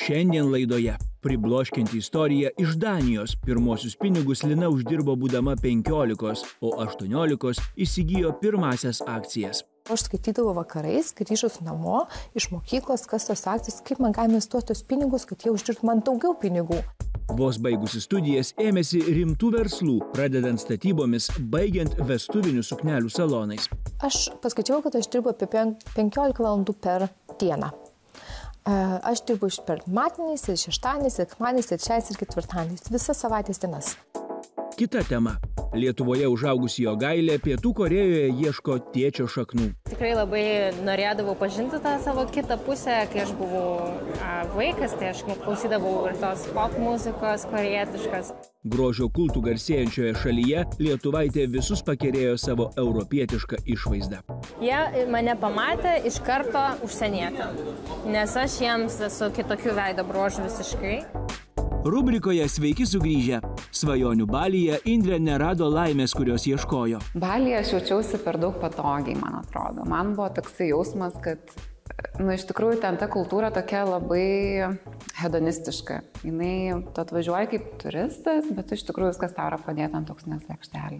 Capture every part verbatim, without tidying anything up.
Šiandien laidoje pribloškianti istorija iš Danijos. Pirmosius pinigus Lina uždirbo būdama penkiolikos, o aštuoniolikos įsigijo pirmasias akcijas. Aš skaitydavau vakarais, grįžus namo iš mokyklos, kas tos akcijas, kaip man galima investuoti tos pinigus, kad jie uždirbtų man daugiau pinigų. Vos baigusi studijas ėmėsi rimtų verslų, pradedant statybomis, baigiant vestuvinių suknelių salonais. Aš paskaičiavau, kad aš dirbu apie penkiolika valandų per dieną. Aš dirbu iš per matiniais, ir šeštadieniais, ir sekmadieniais, ir trečiais, ir ketvirtadieniais, visas savaitės dienas. Kita tema. Lietuvoje užaugusi Jogailė Pietų Korėjoje ieško tėčio šaknų. Tikrai labai norėdavau pažinti tą savo kitą pusę, kai aš buvau a, vaikas, tai aš klausydavau ir tos pop muzikos korėjietiškos. Grožio kultų garsėjančioje šalyje lietuvaitė visus pakerėjo savo europietišką išvaizdą. Jie mane pamatė iš karto užsienietę, nes aš jiems esu kitokių veido bruožų visiškai. Rubrikoje Sveiki sugrįžę. Svajonių Balyje Indrė nerado laimės, kurios ieškojo. Balyje aš jaučiausi per daug patogiai, man atrodo. Man buvo toksai jausmas, kad, nu, iš tikrųjų ten ta kultūra tokia labai hedonistiška. Jinai, tu atvažiuoji kaip turistas, bet iš tikrųjų viskas tau yra padėta ant toks neslėkštelį.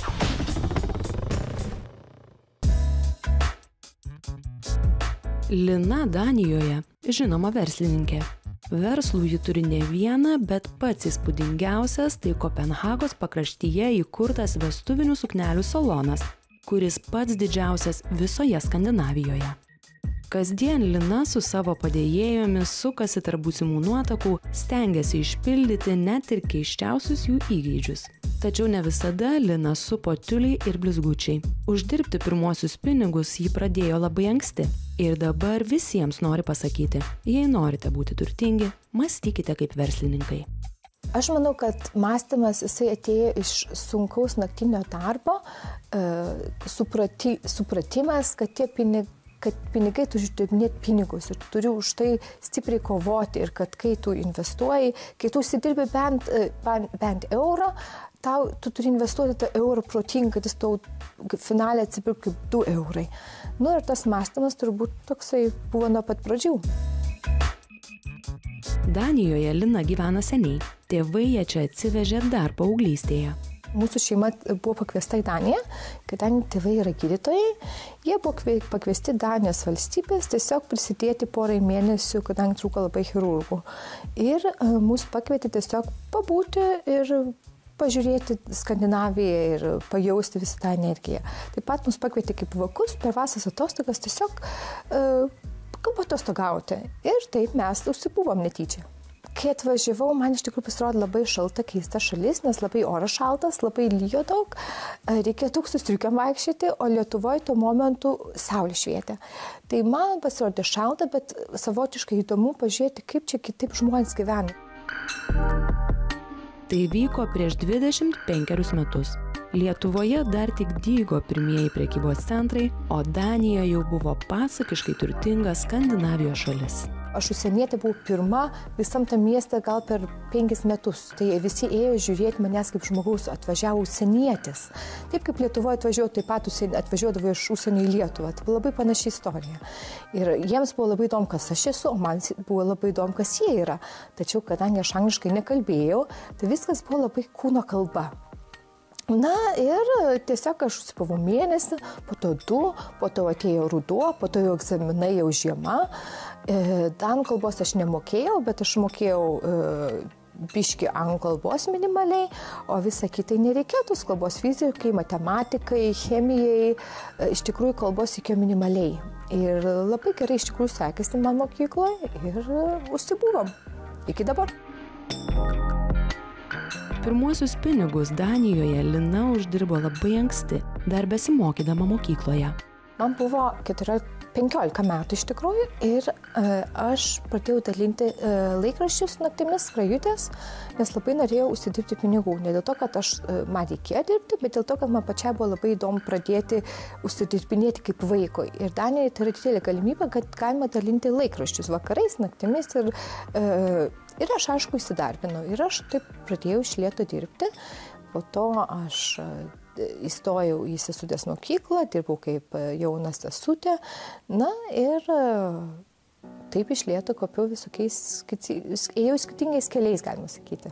Lina Danijoje žinoma verslininkė. Verslų ji turi ne vieną, bet pats įspūdingiausias tai Kopenhagos pakraštyje įkurtas vestuvinių suknelių salonas, kuris pats didžiausias visoje Skandinavijoje. Kasdien Lina su savo padėjėjomis sukasi tarp būsimų nuotakų, stengiasi išpildyti net ir keisčiausius jų įgeidžius. Tačiau ne visada Lina supo tiuliai ir blizgučiai. Uždirbti pirmuosius pinigus ji pradėjo labai anksti. Ir dabar visiems nori pasakyti, jei norite būti turtingi, mąstykite kaip verslininkai. Aš manau, kad mąstymas jisai atėjo iš sunkaus naktinio darbo, suprati, supratimas, kad tie pinigai, kad pinigai turi uždirbinėti pinigus ir tu turi už tai stipriai kovoti ir kad kai tu investuoji, kai tu užsidirbi bent, bent, bent eurą, tau, tu turi investuoti tą eurą protingai, kad jis tau finaliai atsipirktų kaip du eurai. Nu ir tas mąstymas turbūt toksai buvo nuo pat pradžių. Danijoje Lina gyvena seniai. Tėvai ją čia atsivežė dar paauglystėje. Mūsų šeima buvo pakviesta į Daniją, kadangi tėvai yra gydytojai, jie buvo pakviesti Danijos valstybės tiesiog prisidėti porai mėnesių, kadangi trūko labai chirurgų. Ir mūsų pakvietė tiesiog pabūti ir pažiūrėti Skandinaviją ir pajausti visą tą energiją. Taip pat mus pakvietė kaip vakus per vasaros atostogas tiesiog uh, atostogauti. Ir taip mes užsibuvom netyčia. Kai atvažiavau, man iš tikrųjų pasirodė labai šalta, keista šalis, nes labai oras šaltas, labai lyjo daug, reikėjo daug su striukiam vaikščioti, o Lietuvoje tuo momentu saulė švietė. Tai man pasirodė šalta, bet savotiškai įdomu pažiūrėti, kaip čia kitaip žmonės gyvena. Tai vyko prieš dvidešimt penkerius metus. Lietuvoje dar tik dygo pirmieji prekybos centrai, o Danija jau buvo pasakiškai turtinga Skandinavijos šalis. Aš užsienietė buvau pirma visam tam mieste gal per penkis metus. Tai visi ėjo žiūrėti manęs kaip žmogaus, atvažiavo užsienietis. Taip kaip Lietuvoje atvažiuoju, taip pat atvažiuodavo iš užsienio į Lietuvą. Tai buvo labai panaši istorija. Ir jiems buvo labai įdomu, kas aš esu, o man buvo labai įdomu, kas jie yra. Tačiau, kadangi aš angliškai nekalbėjau, tai viskas buvo labai kūno kalba. Na ir tiesiog aš užsipavau mėnesį, po to du, po to atėjo ruduo, po to jau egzaminai jau žiema. Danų kalbos aš nemokėjau, bet aš mokėjau biškį anglų kalbos minimaliai, o visą kitai nereikėtų kalbos fizikai, matematikai, chemijai, iš tikrųjų kalbos reikėjo minimaliai. Ir labai gerai iš tikrųjų sekėsi man mokykloje ir užsibuvom iki dabar. Pirmuosius pinigus Danijoje Lina uždirbo labai anksti, dar besimokydama mokykloje. Man buvo keturiolika penkiolika metų iš tikrųjų ir e, aš pradėjau dalinti e, laikraščius naktimis, skrajutės, nes labai norėjau užsidirbti pinigų. Ne dėl to, kad aš, e, man reikėjo dirbti, bet dėl to, kad man pačiai buvo labai įdomu pradėti užsidirbinėti kaip vaikui. Ir Danijoje tai yra didelė galimybė, kad galima dalinti laikraščius vakarais, naktimis ir, e, ir aš aišku įsidarbinau. Ir aš taip pradėjau iš lėto dirbti. Po to aš įstojau į sesutės mokyklą, dirbau kaip jauna sesutė. Na ir taip iš lėto kopiau visokiais, ėjau skirtingais keliais, galima sakyti.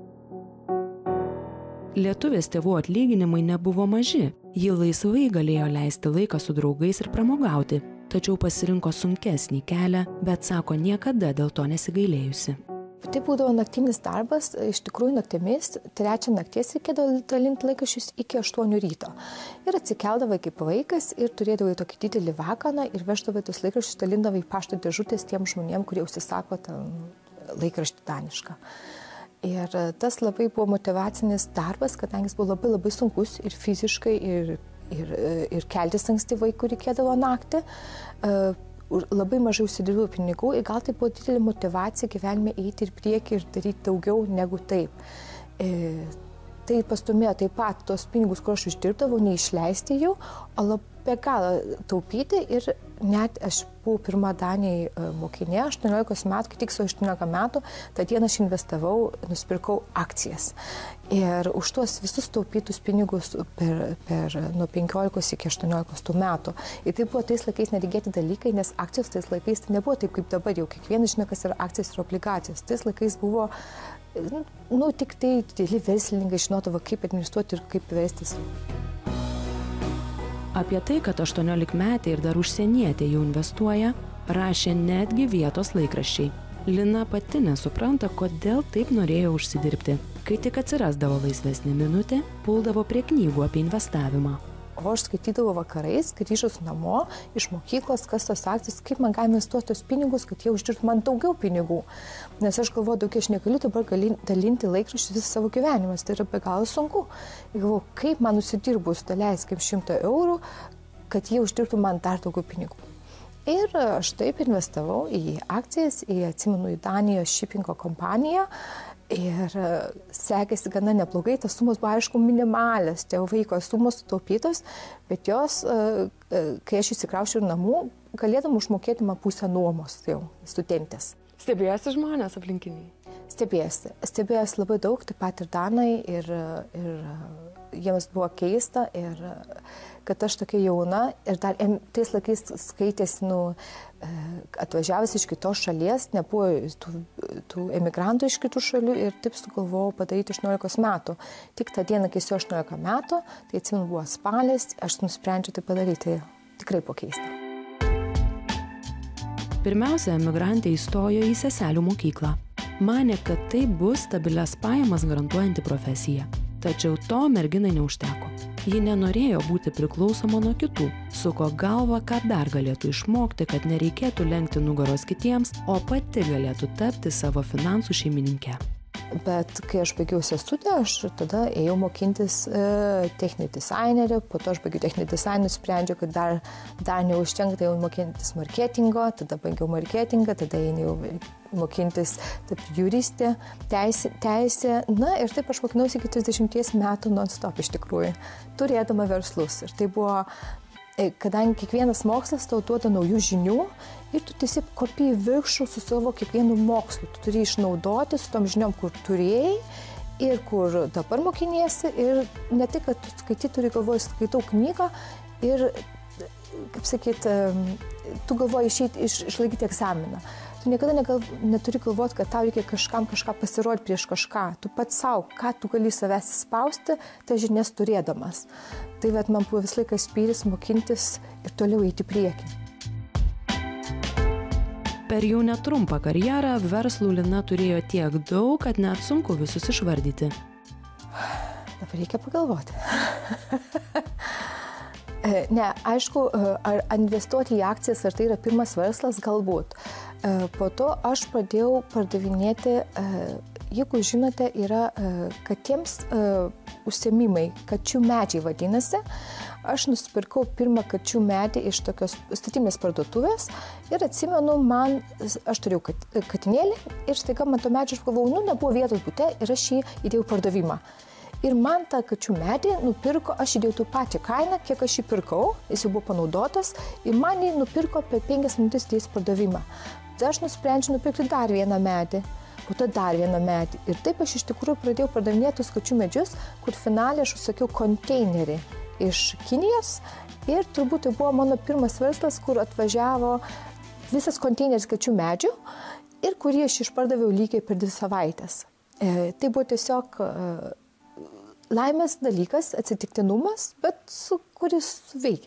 Lietuvės tėvų atlyginimai nebuvo maži. Ji laisvai galėjo leisti laiką su draugais ir pramogauti, tačiau pasirinko sunkesnį kelią, bet sako niekada dėl to nesigailėjusi. Tai būdavo naktinis darbas, iš tikrųjų naktimis, trečią nakties reikėdavo dalinti laikraščius iki aštuonių ryto. Ir atsikeldavai kaip vaikas ir turėdavai tokį didelį vakaną ir veždavai tus laikraščius, dalindavai pašto dėžutės tiem žmonėm, kurie užsisako ten laikraštį danišką. Ir tas labai buvo motyvacinis darbas, kadangi jis buvo labai labai sunkus ir fiziškai, ir, ir, ir keltis ankstyvai, kur reikėdavo naktį. Labai mažai užsidirbau pinigų ir gal tai buvo didelė motyvacija gyvenime eiti ir priekį ir daryti daugiau negu taip. Tai pastumėjo taip pat tos pinigus, kur aš uždirbdavau, neišleisti jų, o labai galą taupyti ir net aš buvau pirma Danijai mokinė, aštuoniolikos metų, kai tik su aštuoniolika metų, tą dieną aš investavau, nusipirkau akcijas. Ir už tuos visus taupytus pinigus per, per nuo penkiolikos iki aštuoniolikos metų. Ir tai buvo tais laikais neregėti dalykai, nes akcijos tais laikais tai nebuvo taip kaip dabar, jau kiekvienas žino, kas yra akcijas ir obligacijos. Tais laikais buvo nu, tik tai dideli verslininkai žinodavo, kaip administruoti ir kaip vestis. Apie tai, kad aštuoniolikmetė ir dar užsienietė jau investuoja, rašė netgi vietos laikraščiai. Lina pati nesupranta, kodėl taip norėjo užsidirbti. Kai tik atsirasdavo laisvesnė minutė, puldavo prie knygų apie investavimą. O aš skaitydavau vakarais, grįžus namo iš mokyklos, kas tos akcijas, kaip man galima investuoti tos pinigus, kad jie uždirbtų man daugiau pinigų. Nes aš galvoju, daugiau aš negaliu dabar dalinti laikraščius visą savo gyvenimą, tai yra be galo sunku. Ir galvoju, kaip man nusidirbus daleis kaip šimtą eurų, kad jie uždirbtų man dar daugiau pinigų. Ir aš taip investavau į akcijas, į, atsimenu, į Danijos shippingo kompaniją. Ir sekėsi gana neblogai, tas sumos buvo aišku minimalės, tie vaiko sumos sutaupytos, bet jos, kai aš įsikraušiau namų, galėdam užmokėti man pusę nuomos jau studentės. Stebėjosi žmonės aplinkiniai? Stebėjosi. Stebėjosi labai daug, taip pat ir Danai, ir, ir jiems buvo keista, ir kad aš tokia jauna, ir dar tais laikais skaitėsi, nu, atvažiavęs iš kitos šalies, nebuvo tų, tų emigrantų iš kitų šalių ir taip sugalvojau padaryti aštuoniolikos metų. Tik tą dieną, kai esu aštuoniolika metų, tai atsimenu buvo spalis, aš nusprendžiau tai padaryti, tikrai pakeista. Pirmiausia, emigrantė įstojo į seselių mokyklą. Manė, kad tai bus stabilias pajamas garantuojanti profesija. Tačiau to merginai neužteko. Ji nenorėjo būti priklausoma nuo kitų, suko galvą, ką dar galėtų išmokti, kad nereikėtų lenkti nugaros kitiems, o pati galėtų tapti savo finansų šeimininke. Bet kai aš baigiau studiją, aš tada ėjau mokintis e, techninį dizainerį, po to aš baigiau techninį dizainą, sprendžiau, kad dar, dar neužtenka, tai jau mokintis marketingo, tada baigiau marketingą, tada ėjau mokintis taip juristė, teisė, teisė, na ir taip aš mokinausi iki trisdešimties metų non-stop iš tikrųjų, turėdama verslus. Ir tai buvo, kadangi kiekvienas mokslas tau duoda naujų žinių ir tu tiesiog kopijai viršų su savo kiekvienu mokslu. Tu turi išnaudoti su tom žiniom, kur turėjai ir kur dabar mokiniesi. Ir ne tik, kad tu skaitai, turi galvoji, skaitau knygą ir, kaip sakyt, tu galvoji išeiti, iš, išlaikyti egzaminą. Tu niekada negal, neturi galvoti, kad tau reikia kažkam kažką pasirodyti prieš kažką. Tu pats savo, ką tu gali savęs įspausti, tai žinias turėdamas. Tai vat, man buvo vis laikas spyris mokintis ir toliau eiti priekį. Per jau netrumpą karjerą verslų Lina turėjo tiek daug, kad net sunku visus išvardyti. Dabar reikia pagalvoti. Ne, aišku, ar investuoti į akcijas, ar tai yra pirmas verslas, galbūt. Po to aš pradėjau pardavinėti, jeigu žinote, yra katėms užsiėmimai, kačių medžiai vadinasi. Aš nusipirkau pirmą kačių medį iš tokios statinės parduotuvės ir atsimenu, man, aš turėjau kat, katinėlį ir staiga man to medžio aš galvojau, nu, nebuvo vietos bute ir aš jį įdėjau pardavimą. Ir man tą kačių medį nupirko, aš įdėjau tą pačią kainą, kiek aš jį pirkau, jis jau buvo panaudotas ir man jį nupirko per penkias minutės dės pardavimą. Tai aš nusprendžiau nupirkti dar vieną medį, po to dar vieną medį. Ir taip aš iš tikrųjų pradėjau pardavinėti tos kačių medžius, kur finale aš užsakiau konteinerį iš Kinijos ir turbūt tai buvo mano pirmas verslas, kur atvažiavo visas konteineris kačių medžių ir kurį aš išpardaviau lygiai per dvi savaitės. E, tai buvo tiesiog e, laimės dalykas, atsitiktinumas, bet kuris veikia.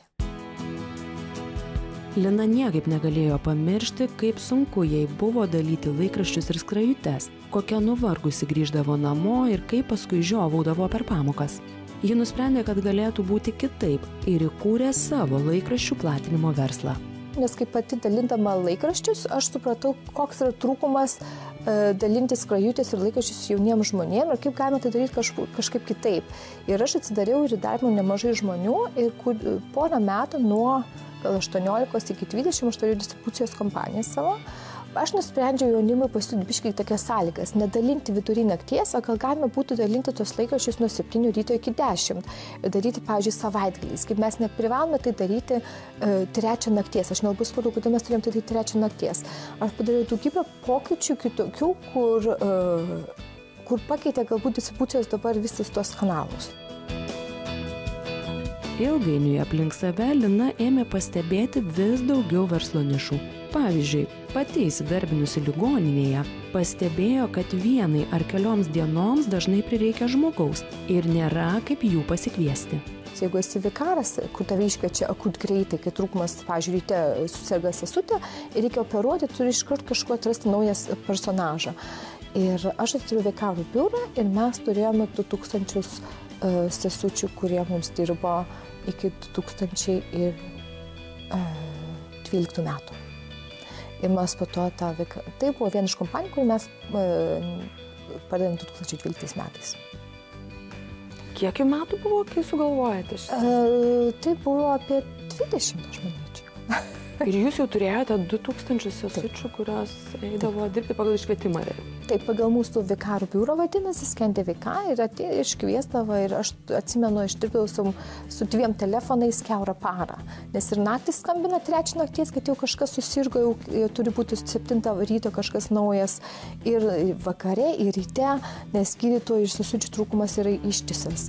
Lina niekaip negalėjo pamiršti, kaip sunku jai buvo dalyti laikraščius ir skrajutes, kokia nuvargusi grįždavo namo ir kaip paskui žiovaudavo per pamokas. Ji nusprendė, kad galėtų būti kitaip ir įkūrė savo laikraščių platinimo verslą. Nes kaip pati dalindama laikraščius, aš supratau, koks yra trūkumas e, dalinti skrajutes ir laikraščius jauniems žmonėms ir kaip galima tai daryti kažkaip, kažkaip kitaip. Ir aš atsidariau ir įdarbinau nemažai žmonių ir kur, porą metų nuo gal aštuoniolikos iki dvidešimt aš turėjau distribucijos kompaniją savo. Aš nusprendžiau jaunimui pasiūlyti biškai tokias sąlygas, nedalinti vidury nakties, o gal galima būtų dalinti tos laikraščius nuo septynių ryto iki dešimt ir daryti, pavyzdžiui, savaitgaliais, kaip mes neprivalome tai daryti e, trečią nakties. Aš nelabai supratau, kodėl mes turėjom tai daryti trečią nakties. Aš padariau daugybę pokyčių kitokių, kur, e, kur pakeitė galbūt distribucijos dabar visus tos kanalus. Ilgainiui aplink save Lina ėmė pastebėti vis daugiau verslo nišų. Pavyzdžiui, pati įsidarbinusi ligoninėje pastebėjo, kad vienai ar kelioms dienoms dažnai prireikia žmogaus ir nėra kaip jų pasikviesti. Jeigu esi vikaras, kur tave iškviečia akut greitai, kai trūkumas, pavyzdžiui, ryte susirga sesutė ir reikia operuoti, turi iškart kažkuo atrasti naujas personažą. Ir aš atsidariau vikarų biurą ir mes turėjome du tūkstančius uh, sesučių, kurie mums dirbo iki du tūkstančiai dvyliktų metų. Ir mes po to tą viką... Tai buvo viena iš kompanijų, kurį mes uh, pradėjome du tūkstančiai dvyliktais metais. Kiek jų metų buvo, kai sugalvojate šitą? Uh, tai buvo apie dvidešimt, aš manyčiau. Ir jūs jau turėjote du tūkstančius sesučių, kurios eidavo dirbti pagal išvietimą. Taip, pagal mūsų vikarų biuro vadinasi, Skendė Vika ir atėjo iškviesdavo ir aš atsimenu, aš dirbdavau su, su dviem telefonais kiaurą parą. Nes ir naktį skambina trečią nakties, kad jau kažkas susirgo, jau, jau turi būti septintą ryto kažkas naujas. Ir vakare, ir ryte, nes gydytojų ir sesučių trūkumas yra ištisas.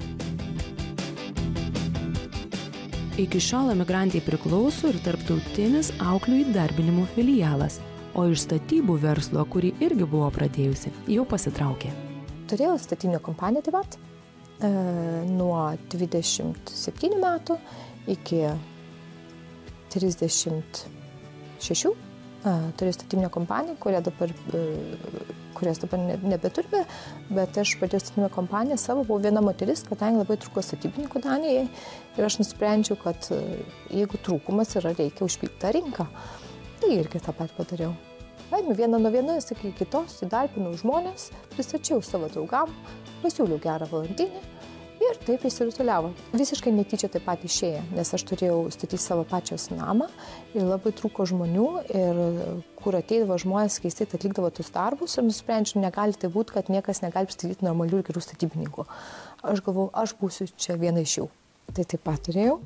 Iki šiol emigrantai priklauso ir tarptautinis auklių įdarbinimo filialas, o iš statybų verslo, kurį irgi buvo pradėjusi, jau pasitraukė. Turėjau statinio kompaniją taip pat e, nuo dvidešimt septynių metų iki trisdešimt šešių. E, turėjau statinio kompaniją, kurią dabar, e, kurias dabar ne, nebeturime, bet aš pradėjau statinio kompaniją savo, buvau viena moteris, kadangi labai trūko statybininkų Danijai ir aš nusprendžiau, kad jeigu trūkumas yra, reikia užpildyti tą rinką. Tai irgi tą pat padariau. Paėmiau vieną nuo vienos iki kitos, įdarbinau žmonės, pristačiau savo draugam, pasiūliau gerą valandinį ir taip įsirutuliavo. Visiškai netyčia taip pat išėjo, nes aš turėjau statyti savo pačios namą ir labai trūko žmonių ir kur ateidavo žmonės keistai atlikdavo tus darbus ir nusprendžiau, negali tai būti, kad niekas negali statyti normalių ir gerų statybininkų. Aš galvojau, aš būsiu čia viena iš jų. Tai taip pat turėjau.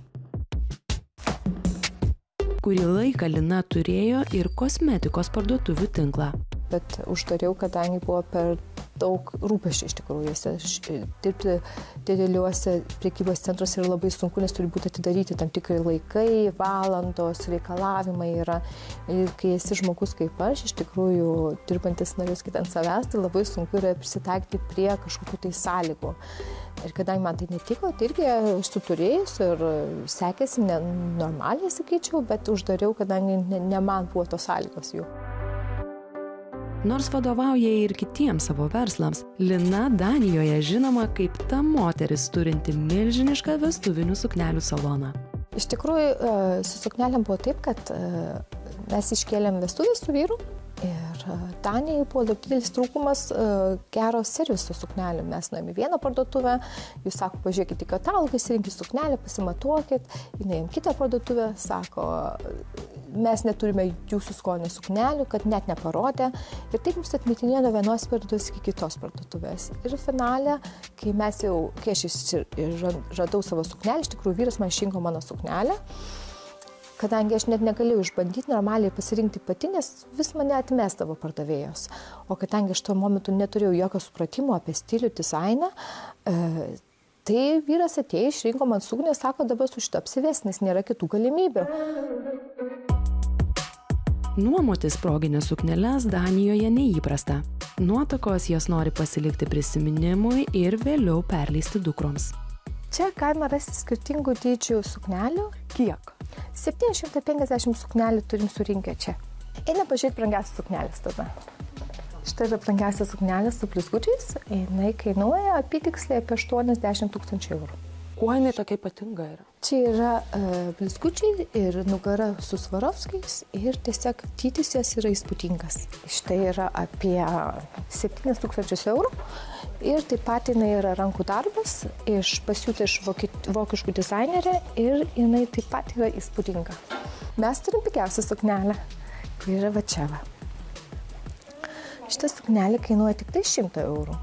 Kurį laiką Lina turėjo ir kosmetikos parduotuvių tinklą. Bet uždariau, kadangi buvo per daug rūpesčių iš tikrųjų. Dirbti dideliuose prekybos centruose yra labai sunku, nes turi būti atidaryti tam tikrai laikai, valandos, reikalavimai yra. Ir kai esi žmogus kaip aš, iš tikrųjų dirbantis norės kitant savęs, tai labai sunku yra prisitaikyti prie kažkokių tai sąlygų. Ir kadangi man tai netiko, tai irgi aš suturėjus ir sekėsi ne, normaliai, sakyčiau, bet uždariau, kadangi ne, ne man buvo tos sąlygos jų. Nors vadovauja ir kitiems savo verslams, Lina Danijoje žinoma kaip ta moteris turinti milžinišką vestuvinių suknelių saloną. Iš tikrųjų, su suknelėm buvo taip, kad mes iškėlėm vestuvės su vyru ir Danijai buvo labai didelis trūkumas gero serviso suknelių. Mes nuėjome vieną parduotuvę, jūs sako, pažiūrėkite į katalogą, įsirinkite suknelę, pasimatuokit, nuėjom kitą parduotuvę, sako, mes neturime jūsų skonio suknelių, kad net neparodė. Ir taip mums atmetinėjo nuo vienos parduotuvės iki kitos parduotuvės. Ir finale, kai mes jau, kai aš radau savo suknelę, iš tikrųjų vyras man išrinko mano suknelę, kadangi aš net negalėjau išbandyti normaliai pasirinkti pati, nes vis mane atmesdavo pardavėjos. O kadangi aš tuo momentu neturėjau jokio supratimo apie stilių, dizainą, e, tai vyras atėjo, išrinko man suknę, sako, dabar su šitą apsivės, nes nėra kitų galimybių. Nuomotis proginės sukneles Danijoje neįprasta. Nuotakos jas nori pasilikti prisiminimui ir vėliau perleisti dukroms. Čia galima rasti skirtingų dydžių suknelių. Kiek? septyni šimtai penkiasdešimt suknelių turim surinkę čia. Eina pažiūrėti brangiausias suknelis tada. Štai yra brangiausias suknelis su blizgučiais. Jinai kainuoja apytiksliai apie aštuoniasdešimt tūkstančių eurų. Kuo jinai tokia ypatinga yra? Čia yra uh, blizgučiai ir nugara su Svarovskiais ir tiesiog dydis jos yra įspūdingas. Štai yra apie septynis tūkstančius eurų ir taip pat jinai yra rankų darbas, iš pasiūta iš vokiškų dizainerė ir jinai taip pat yra įspūdinga. Mes turim pigiausią suknelę, kuri yra va čia va. Šitą suknelę kainuoja tik tai šimtą eurų.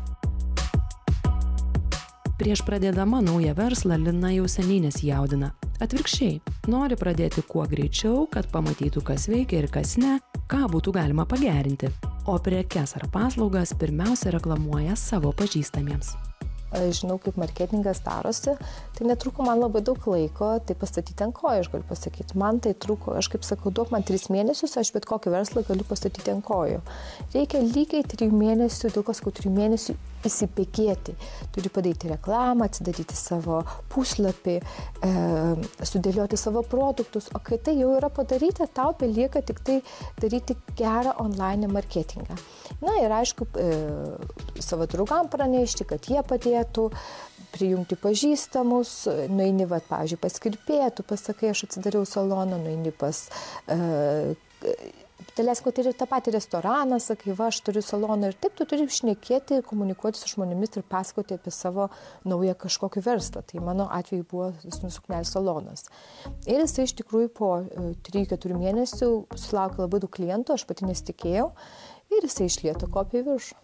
Prieš pradėdama naują verslą Lina jau seniai nesijaudina. Atvirkščiai, nori pradėti kuo greičiau, kad pamatytų, kas veikia ir kas ne, ką būtų galima pagerinti. O prekes ar paslaugas pirmiausia reklamuoja savo pažįstamiems. Aš žinau, kaip marketingas darosi, tai netruko man labai daug laiko, tai pastatyti ant kojų, aš galiu pasakyti. Man tai truko, aš kaip sakau, duok man tris mėnesius, aš bet kokį verslą galiu pastatyti ant kojų. Reikia lygiai trijų mėnesių, daug kas, trijų mėnesių įsibėgėti. Turi padaryti reklamą, atsidaryti savo puslapį, e, sudėlioti savo produktus, o kai tai jau yra padaryta, tau belieka tik tai daryti gerą online marketingą. Na ir aišku, e, savo draugam pranešti, kad jie padėtų, prijungti pažįstamus, nueini, va, pavyzdžiui, pas kirpėją, tu pasakai, aš atsidariau saloną, nueini pas... E, Dalesko, tai ir tą patį restoraną, sakai, va, aš turiu saloną ir taip, tu turi šnekėti, komunikuoti su žmonėmis ir pasakoti apie savo naują kažkokį verslą. Tai mano atveju buvo suknelės salonas. Ir jisai iš tikrųjų po trijų keturių mėnesių sulaukė labai daug klientų, aš pati nesitikėjau ir jisai išlieto kopiją į viršų.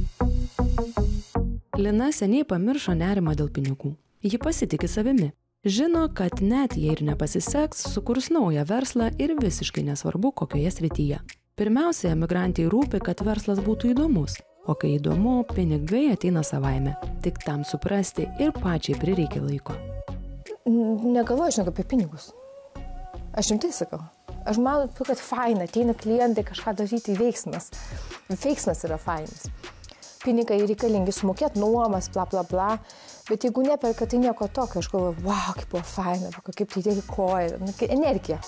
Lina seniai pamiršo nerimą dėl pinigų. Ji pasitiki savimi. Žino, kad net jei ir nepasiseks, sukurs naują verslą ir visiškai nesvarbu, kokioje srityje. Pirmiausia, emigrantai rūpi, kad verslas būtų įdomus. O kai įdomu, pinigai ateina savaime. Tik tam suprasti ir pačiai prireikia laiko. Negalvoju, žinok, apie pinigus. Aš rimtai sakau. Aš manau, kad faina, ateina klientai kažką daryti, veiksmas. Veiksmas yra fainas. Pinigai reikalingi sumokėti nuomas, bla bla bla. Bet jeigu neperka, tai nieko tokio. Aš galvoju, wow, kaip buvo faina, kaip tai dėki koja, energija.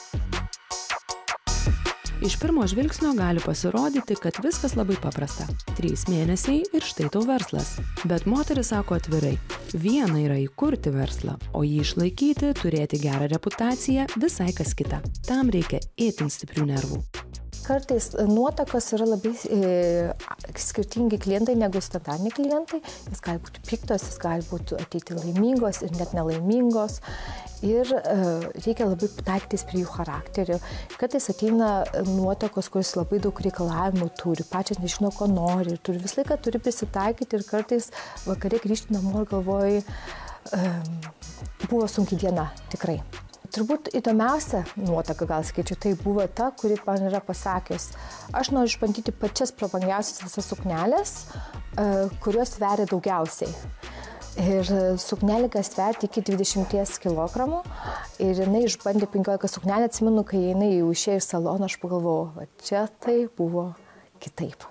Iš pirmo žvilgsnio gali pasirodyti, kad viskas labai paprasta. Trys mėnesiai ir štai tau verslas. Bet moteris sako atvirai, viena yra įkurti verslą, o jį išlaikyti, turėti gerą reputaciją, visai kas kita. Tam reikia itin stiprių nervų. Kartais nuotakos yra labai e, skirtingi klientai negu standartiniai klientai. Jis gali būti piktos, jis gali būti ateiti laimingos ir net nelaimingos. Ir e, reikia labai taikytis prie jų charakterių. Kartais ateina nuotakos, kuris labai daug reikalavimų turi, pačias nežino, ko nori. Ir turi, visą laiką turi prisitaikyti ir kartais vakare grįžti namo ir galvoju, e, buvo sunki diena, tikrai. Turbūt įdomiausia nuotaka, gal skaičiu, tai buvo ta, kuri man yra pasakęs. Aš noriu išbandyti pačias prabangiausias visas suknelės, kurios sveria daugiausiai. Ir suknelė gali sverti iki dvidešimt kilogramų. Ir jinai išbandė penkiolika suknelę, atsimenu, kai jinai jau išėjo iš salono, aš pagalvojau, va čia tai buvo kitaip.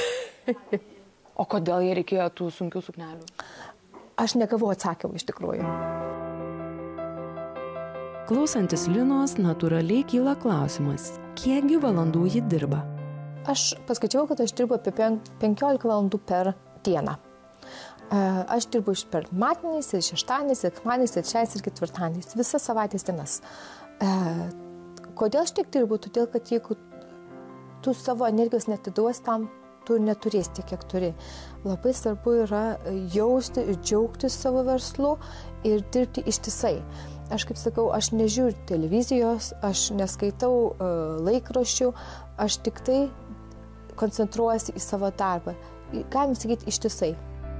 O kodėl jai reikėjo tų sunkių suknelių? Aš negavau atsakymų iš tikrųjų. Klausantis Linos, natūraliai kyla klausimas, kiekgi valandų ji dirba? Aš paskaičiavau, kad aš dirbu apie penkiolika valandų per dieną. Aš dirbu iš per matiniais, ir šeštadieniais, ir sekmadieniais, ir trečiais, ir ketvirtadieniais, visas savaitės dienas. Kodėl aš tiek dirbu? Todėl, kad jeigu tu savo energijos netiduos tam, tu neturėsi tiek, kiek turi. Labai svarbu yra jausti ir džiaugtis savo verslu ir dirbti ištisai. Aš kaip sakau, aš nežiūriu televizijos, aš neskaitau uh, laikraščių, aš tik tai koncentruojuosi į savo darbą. Galim sakyti ištisai.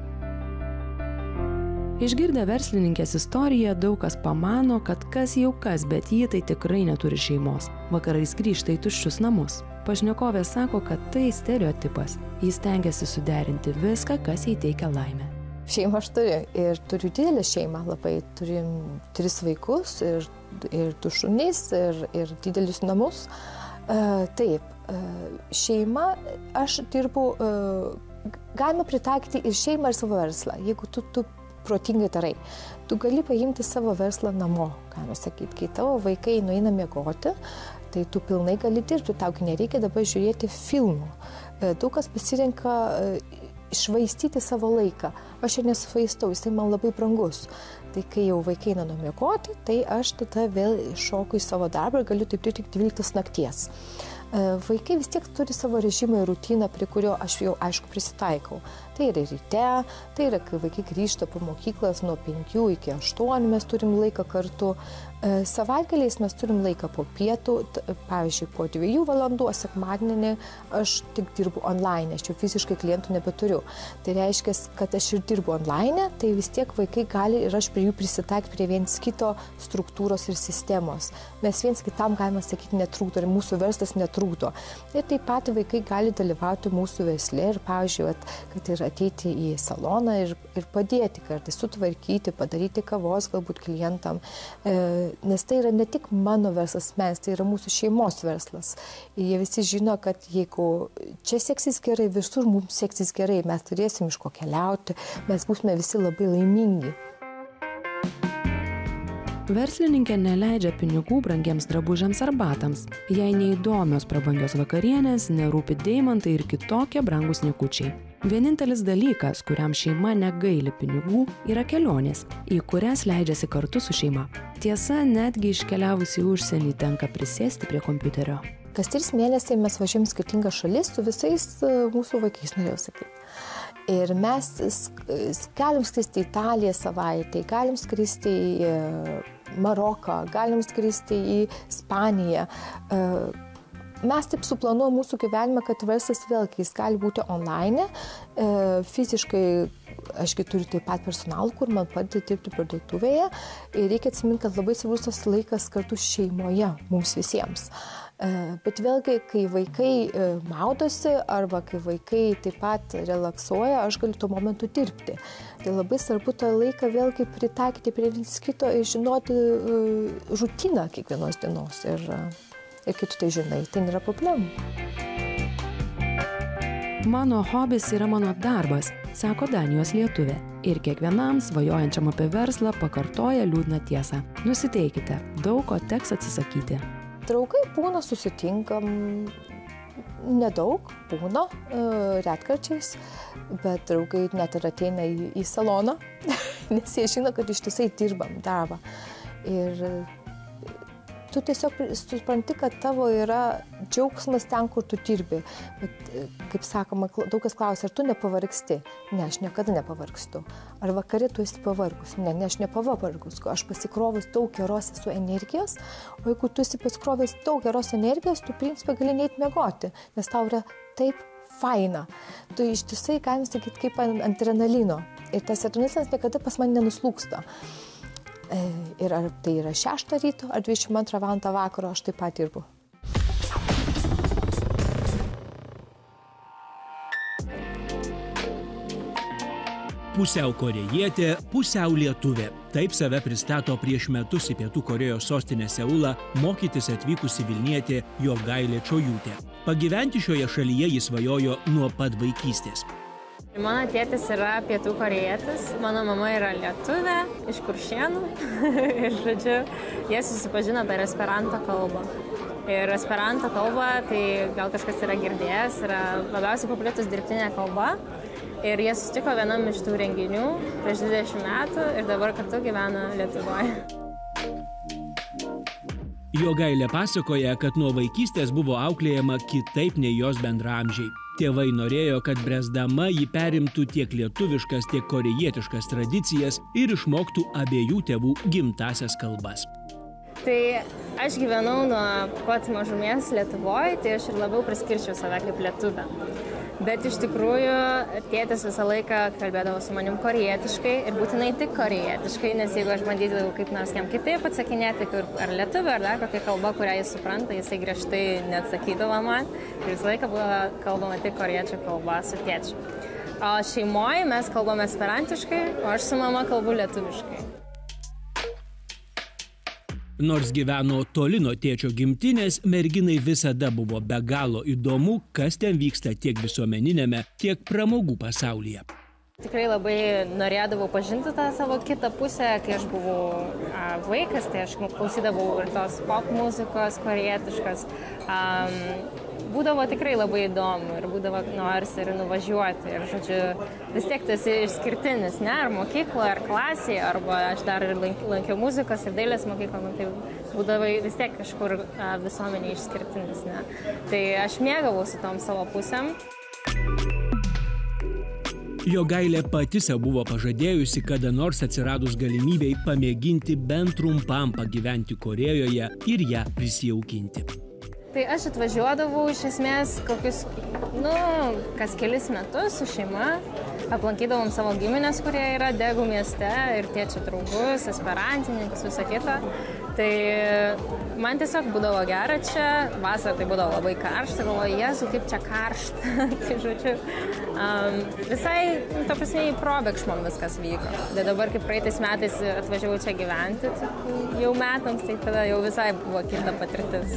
Išgirdę verslininkės istoriją, daug kas pamano, kad kas jau kas, bet ji tai tikrai neturi šeimos. Vakarais grįžta į tuščius namus. Pašnekovė sako, kad tai stereotipas. Jis stengiasi suderinti viską, kas jai teikia laimę. Šeimą aš turiu ir turiu didelę šeimą, labai turim tris vaikus ir, ir du šunys ir, ir didelius namus. Taip, šeima, aš dirbu, galima pritaikyti ir šeimą, ir savo verslą, jeigu tu, tu protingai darai. Tu gali paimti savo verslą namo, galima sakyti, kai tavo vaikai nueina miegoti, tai tu pilnai gali dirbti, tau nereikia dabar žiūrėti filmų. Daug kas pasirenka išvaistyti savo laiką. Aš ir nesvaistau, jis tai man labai brangus. Tai kai jau vaikai eina numiegoti, tai aš tada vėl šoku į savo darbą ir galiu taip tik dvyliktos nakties. Vaikai vis tiek turi savo režimą ir rutiną, prie kurio aš jau aišku prisitaikau. Tai yra ryte, tai yra kai vaikai grįžta po mokyklas nuo penkių iki aštuonių, mes turim laiką kartu. Savaitgaliais mes turim laiką po pietų, pavyzdžiui, po dviejų valandų, o sekmadienį aš tik dirbu online, aš jau fiziškai klientų nebeturiu. Tai reiškia, kad aš ir dirbu online, tai vis tiek vaikai gali ir aš prie jų prisitaikyti prie viens kito struktūros ir sistemos. Mes viens kitam, galima sakyti, netrūkdo ir mūsų verslas netrūkdo. Ir taip pat vaikai gali dalyvauti mūsų versle ir, pavyzdžiui, kad ir ateiti į saloną ir, ir padėti kartais sutvarkyti, padaryti kavos galbūt klientam. Nes tai yra ne tik mano verslas, mes, tai yra mūsų šeimos verslas. Ir jie visi žino, kad jeigu čia seksis gerai, visur mums seksis gerai, mes turėsim iš ko keliauti, mes būsime visi labai laimingi. Verslininkė neleidžia pinigų brangiems drabužiams ar batams. Jei neįdomios prabangios vakarienės, nerūpi deimantai ir kitokie brangūs niekučiai. Vienintelis dalykas, kuriam šeima negaili pinigų, yra kelionės, į kurias leidžiasi kartu su šeima. Tiesa, netgi iškeliavus į užsienį tenka prisėsti prie kompiuterio. Kas tris mėnesiai mes važiuojam skirtingas šalis su visais mūsų vaikais, norėjau sakyti. Ir mes galim skristi į Italiją savaitę, galim skristi į Maroką, galim skristi į Ispaniją. Mes taip suplanuojame mūsų gyvenimą, kad verslas vėlgi jis gali būti online, fiziškai ašgi turiu taip pat personalų, kur man padeda dirbti parduotuvėje ir reikia atsiminti, kad labai svarbus tas laikas kartu šeimoje mums visiems. Bet vėlgi, kai vaikai maudosi arba kai vaikai taip pat relaksuoja, aš galiu tuo momentu dirbti. Tai labai svarbu tą laiką vėlgi pritaikyti prie vis kito ir žinoti rutiną kiekvienos dienos. Ir, ir kai tu tai žinai, tai nėra problemų. Mano hobis yra mano darbas, sako Danijos lietuvė. Ir kiekvienam svajojančiam apie verslą pakartoja liūdną tiesą. Nusiteikite, daug ko teks atsisakyti. Draugai būna, susitinkam, nedaug būna, retkarčiais, bet draugai net ir ateina į, į saloną, nes jie žino, kad ištisai dirbam darbą. Ir tu tiesiog supranti, kad tavo yra džiaugsmas ten, kur tu dirbi. Bet, kaip sakoma, daug kas klausia, ar tu nepavargsti? Ne, aš niekada nepavargstu. Ar vakare tu esi pavargus? Ne, ne, aš nepavargus. Aš pasikrovęs daug geros esu energijos, o jeigu tu esi pasikrovęs daug geros energijos, tu principą gali neiti miegoti, nes tau yra taip faina. Tu ištisai, galim sakyti, kaip ant adrenalino. Ir tas adrenalinas niekada pas mane nenuslūksta. Ir ar tai yra šeštą ryto, ar dvidešimt antrą valandą vakaro, aš taip pat dirbu. Pusiau korėjietė, pusiau lietuvė. Taip save pristato prieš metus į Pietų Korėjos sostinę Seulą mokytis atvykusi vilnietė Jogailė Čojūtė. Pagyventi šioje šalyje jis svajojo nuo pat vaikystės. Mano tėtis yra pietų korėjietis, mano mama yra lietuvė iš Kuršėnų ir, žodžiu, jie susipažino per esperanto kalbą. Ir esperanto kalba, tai gal kažkas yra girdėjęs, yra labiausiai paplitus dirbtinė kalba. Ir jie susitiko vienam iš tų renginių prieš dvidešimt metų ir dabar kartu gyvena Lietuvoje. Jogailė pasakoja, kad nuo vaikystės buvo auklėjama kitaip nei jos bendraamžiai. Tėvai norėjo, kad bręsdama ji perimtų tiek lietuviškas, tiek korėjietiškas tradicijas ir išmoktų abiejų tėvų gimtasias kalbas. Tai aš gyvenau nuo pat mažumės Lietuvoje, tai aš ir labiau priskirčiau save kaip lietuvę. Bet iš tikrųjų tėtis visą laiką kalbėdavo su manim korėjietiškai ir būtinai tik korėjietiškai, nes jeigu aš bandydavau kaip nors jam kitaip atsakinėti, ar lietuvė, ar dar kokia kalba, kurią jis supranta, jisai griežtai neatsakydavo man. Ir visą laiką buvo kalbama tik korėjiečių kalba su tėčiu. O šeimoje mes kalbame esperantiškai, o aš su mama kalbu lietuviškai. Nors gyveno toli nuo tėčio gimtinės, merginai visada buvo be galo įdomu, kas ten vyksta tiek visuomeninėme, tiek pramogų pasaulyje. Tikrai labai norėdavau pažinti tą savo kitą pusę, kai aš buvau a, vaikas, tai aš klausydavau ir tos pop muzikos korėjietiškos. Um, būdavo tikrai labai įdomu ir būdavo nors ir nuvažiuoti. Ir, žodžiu, vis tiek tu esi išskirtinis, ne, ar mokykloje, ar klasėje, arba aš dar ir lankiau muzikos ir dailės mokyklą, nu, tai būdavo vis tiek kažkur a, visuomenė išskirtinis, ne. Tai aš mėgavausi tom savo pusėm. Jogailė pati savo buvo pažadėjusi, kada nors atsiradus galimybei pamėginti bent trumpam pagyventi Korėjoje ir ją prisijaukinti. Tai aš atvažiuodavau iš esmės kokius, nu, kas kelis metus su šeima, aplankydavom savo giminės, kurie yra Degu mieste ir tėčio draugus, esperantininkus, visą kitą. Tai man tiesiog būdavo gera čia, vasarą tai būdavo labai karšta, galvoju, Jėzu, kaip čia karšta. Tai žodžiu, um, visai, to prasme, į probėgšmom viskas vyko. Bet dabar, kaip praeitais metais atvažiavau čia gyventi, jau metams, tai tada jau visai buvo kita patirtis.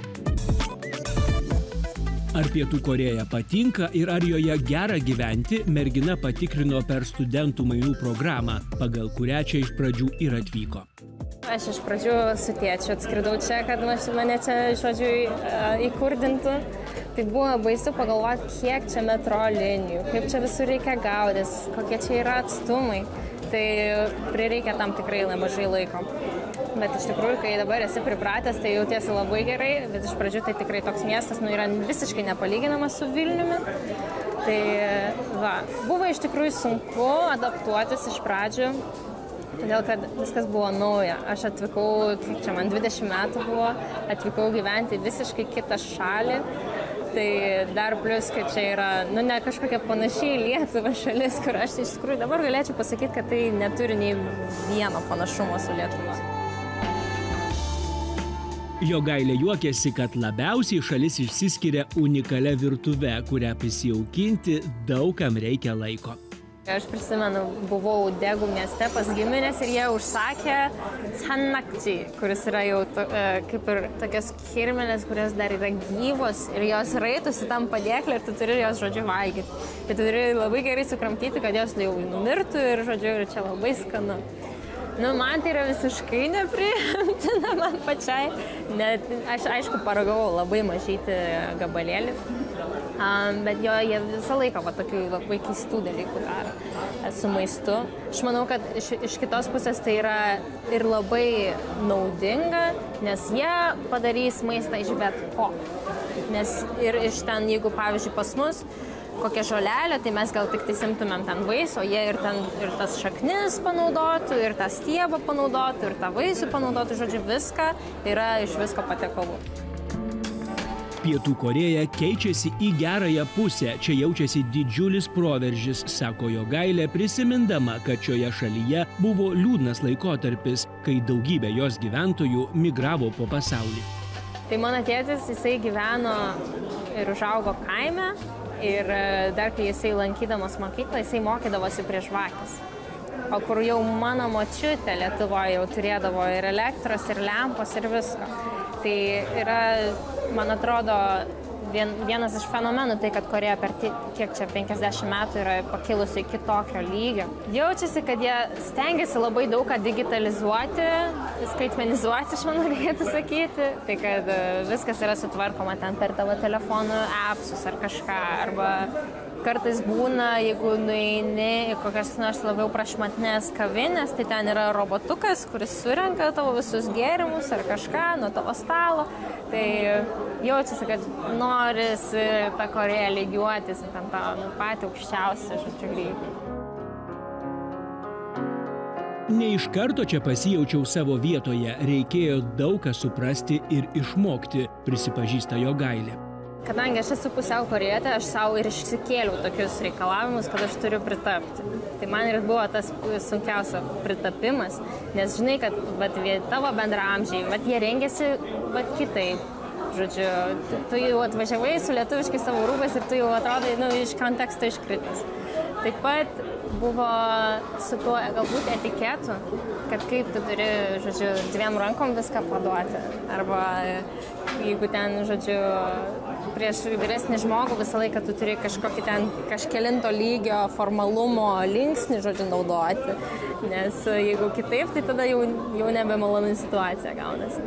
Ar Pietų Korėja patinka ir ar joje gera gyventi, mergina patikrino per studentų mainų programą, pagal kurią čia iš pradžių ir atvyko. Aš iš pradžių su tėčiu atskridau čia, kad mane čia, žodžiu, įkurdintų. Tai buvo baisu pagalvoti, kiek čia metro linijų, kaip čia visur reikia gaudys, kokie čia yra atstumai. Tai prireikia tam tikrai nemažai laiko. Bet iš tikrųjų, kai dabar esi pripratęs, tai jautiesi labai gerai, bet iš pradžių tai tikrai toks miestas, nu, yra visiškai nepalyginamas su Vilniumi. Tai va, buvo iš tikrųjų sunku adaptuotis iš pradžių, todėl kad viskas buvo nauja. Aš atvykau, kiek čia man dvidešimt metų buvo, atvykau gyventi visiškai kitą šalį. Tai dar plus, kad čia yra, nu, ne kažkokia panašiai Lietuva šalis, kur aš iš tikrųjų dabar galėčiau pasakyti, kad tai neturi nei vieno panašumo su Lietuva. Jogailė juokėsi, kad labiausiai šalis išsiskiria unikalia virtuve, kurią prisijaukinti daug kam reikia laiko. Aš prisimenu, buvau Degu mieste pas giminės ir jie užsakė sannakji, kuris yra jau to, kaip ir tokios kirmenės, kurios dar yra gyvos ir jos raitusi tam padėklį ir tu turi jos, žodžiu, valgyti. Ir tu turi labai gerai sukramtyti, kad jos jau numirtų ir, žodžiu, ir čia labai skanu. Nu, man tai yra visiškai nepriimtina man pačiai. Net, aš, aišku, paragavau labai mažytį gabalėlį, um, bet jo, jie visą laiką va, tokių labai keistų dalykų daro su maistu. Aš manau, kad iš, iš kitos pusės tai yra ir labai naudinga, nes jie padarys maistą iš bet ko. Nes ir iš ten, jeigu, pavyzdžiui, pas mus kokią žolelę, tai mes gal tik tai simtumėm ten vaisių, o jie ir, ten, ir tas šaknis panaudotų, ir tą stiebą panaudotų, ir tą vaisių panaudotų, žodžiu, viską, tai yra iš visko patiekalų. Pietų Korėja keičiasi į gerąją pusę, čia jaučiasi didžiulis proveržis, sako Jogailė, prisimindama, kad šioje šalyje buvo liūdnas laikotarpis, kai daugybė jos gyventojų migravo po pasaulį. Tai mano tėtis, jisai gyveno ir užaugo kaime. Ir dar kai jisai lankydamas mokyklą, jisai mokydavosi prie žvakės. O kur jau mano močiutė Lietuvoje jau turėdavo ir elektros, ir lempos, ir visko. Tai yra, man atrodo, vien, vienas iš fenomenų tai, kad Korėja per kiek čia penkiasdešimt metų yra pakilusi iki tokio lygio. Jaučiasi, kad jie stengiasi labai daug ką digitalizuoti, skaitmenizuoti, aš manau, reikėtų sakyti. Tai, kad viskas yra sutvarkoma ten per tavo telefonų appsus ar kažką. Arba kartais būna, jeigu nueini į kokias nors labiau prašmatnės kavinės, tai ten yra robotukas, kuris surenka tavo visus gėrimus ar kažką nuo tavo stalo. Tai jaučiasi, kad norisi tą Korėją lygiuotis į tą nu, patį aukščiausią, žodžiu, lygį. Ne iš karto čia pasijaučiau savo vietoje, reikėjo daug ką suprasti ir išmokti, prisipažįsta Jogailė. Kadangi aš esu pusiau korėjietė, aš savo ir išsikėliau tokius reikalavimus, kad aš turiu pritapti. Tai man ir buvo tas sunkiausia pritapimas, nes žinai, kad vat, tavo bendraamžiai, vat, jie rengiasi vat, kitaip. žodžiu, tu, tu jau atvažiavai su lietuviškai savo rūbais ir tu jau atrodai, nu, iš konteksto iškritas. Taip pat buvo su tuo galbūt etiketu, kad kaip tu turi, žodžiu, dviem rankom viską paduoti. Arba jeigu ten, žodžiu, prieš vyresnį žmogų visą laiką tu turi kažkokį ten kažkelinto lygio formalumo linksnį, žodžiu, naudoti. Nes jeigu kitaip, tai tada jau, jau nebemaloni situacija gaunasi.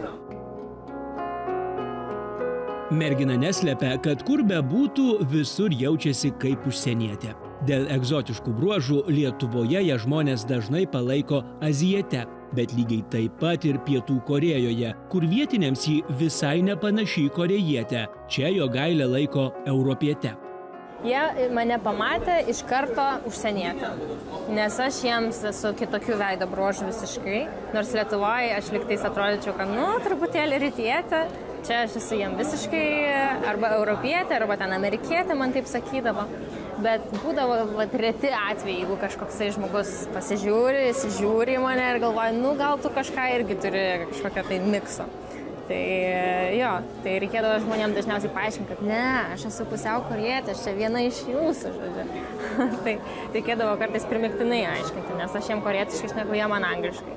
Mergina neslepia, kad kur bebūtų, visur jaučiasi kaip užsienietė. Dėl egzotiškų bruožų Lietuvoje ją žmonės dažnai palaiko azijiete, bet lygiai taip pat ir Pietų Korėjoje, kur vietiniams ji visai nepanaši į korėjietę. Čia Jogailę laiko europiete. Jie mane pamatė iš karto užsienietę, nes aš jiems esu kitokių veido bruožų visiškai, nors Lietuvoje aš liktais atrodyčiau, kad, nu, truputėlį rytietė, čia aš esu jiem visiškai arba europietė, arba ten amerikietė, man taip sakydavo. Bet būdavo vat, reti atvejai, jeigu kažkoksai žmogus pasižiūri, įsižiūri į mane ir galvoja, nu gal tu kažką irgi turi kažkokią tai mikso. Tai jo, tai reikėdavo žmonėms dažniausiai paaiškinti, kad ne, aš esu pusiau korėjietė, aš čia viena iš jūsų, žodžiu. Tai reikėdavo kartais primiktinai aiškinti, nes aš jiem korėjietiškai šneku, jie man angliškai.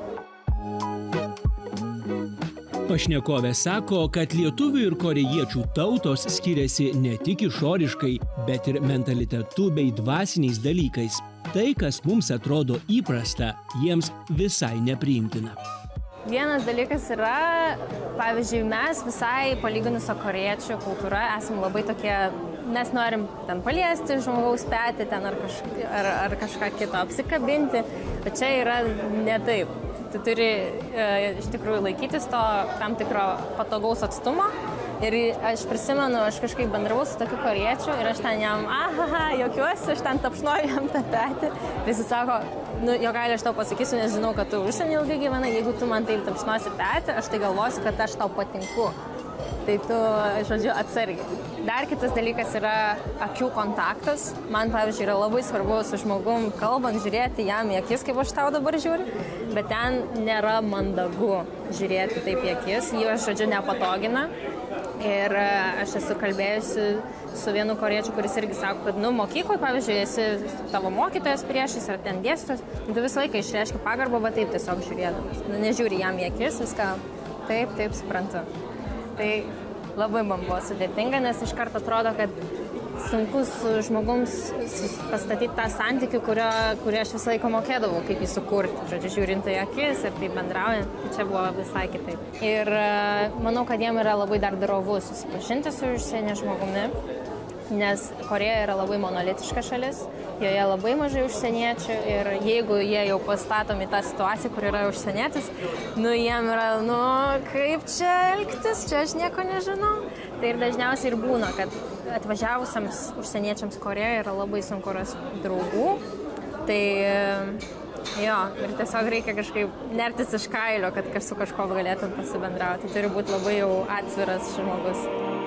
Pašnekovė sako, kad lietuvių ir korėjiečių tautos skiriasi ne tik išoriškai, bet ir mentalitetu bei dvasiniais dalykais. Tai, kas mums atrodo įprasta, jiems visai nepriimtina. Vienas dalykas yra, pavyzdžiui, mes visai palyginus su korėjiečių kultūra esame labai tokie, mes norim ten paliesti žmogaus petį, ten ar, kaž, ar, ar kažką kito apsikabinti, bet čia yra ne taip. Tu turi e, iš tikrųjų laikytis to tam tikro patogaus atstumo. Ir aš prisimenu, aš kažkaip bendravau su tokiu korėjiečiu ir aš ten jam, aha, jokiuosi, aš ten tapšnoju jam tą petį. Tai jis sako, nu, Jogailė, aš tau pasakysiu, nes žinau, kad tu užsienį ilgai gyvenai, jeigu tu man taip tapšnosi petį, aš tai galvosiu, kad aš tau patinku. Tai tu, žodžiu, atsargiai. Dar kitas dalykas yra akių kontaktas. Man, pavyzdžiui, yra labai svarbu su žmogum kalbant, žiūrėti jam į akis, kaip aš tau dabar žiūriu, bet ten nėra mandagu žiūrėti taip į akis, jį, žodžiu, nepatogina. Ir aš esu kalbėjusi su vienu korėjiečiu, kuris irgi sako, kad, nu, mokykloje, pavyzdžiui, esi tavo mokytojas priešais ar ten dėstytojas, tu visą laiką išreiški pagarbą, bet taip tiesiog žiūrėdamas. Nu, nežiūri jam į akis, viską taip, taip suprantu. Tai labai man buvo sudėtinga, nes iš karto atrodo, kad sunku su žmogums pastatyti tą santykių, kurio, kurį aš visą laiką mokėdavau, kaip jį sukurti. Žodžiu, žiūrint į akis ir taip bendraujant, tai čia buvo visai kitaip. Ir manau, kad jiem yra labai dar drovu susipažinti su užsienio žmogumi, nes Korėja yra labai monolitiška šalis, joje labai mažai užsieniečių ir jeigu jie jau pastatomi tą situaciją, kur yra užsienietis, nu jiem yra, nu kaip čia elgtis, čia aš nieko nežinau. Tai ir dažniausiai ir būna, kad atvažiavusiams užsieniečiams Korėjoje yra labai sunku rasti draugų. Tai jo, ir tiesiog reikia kažkaip nertis iš kailio, kad su kažko galėtum pasibendrauti. Tai turi būti labai jau atviras žmogus.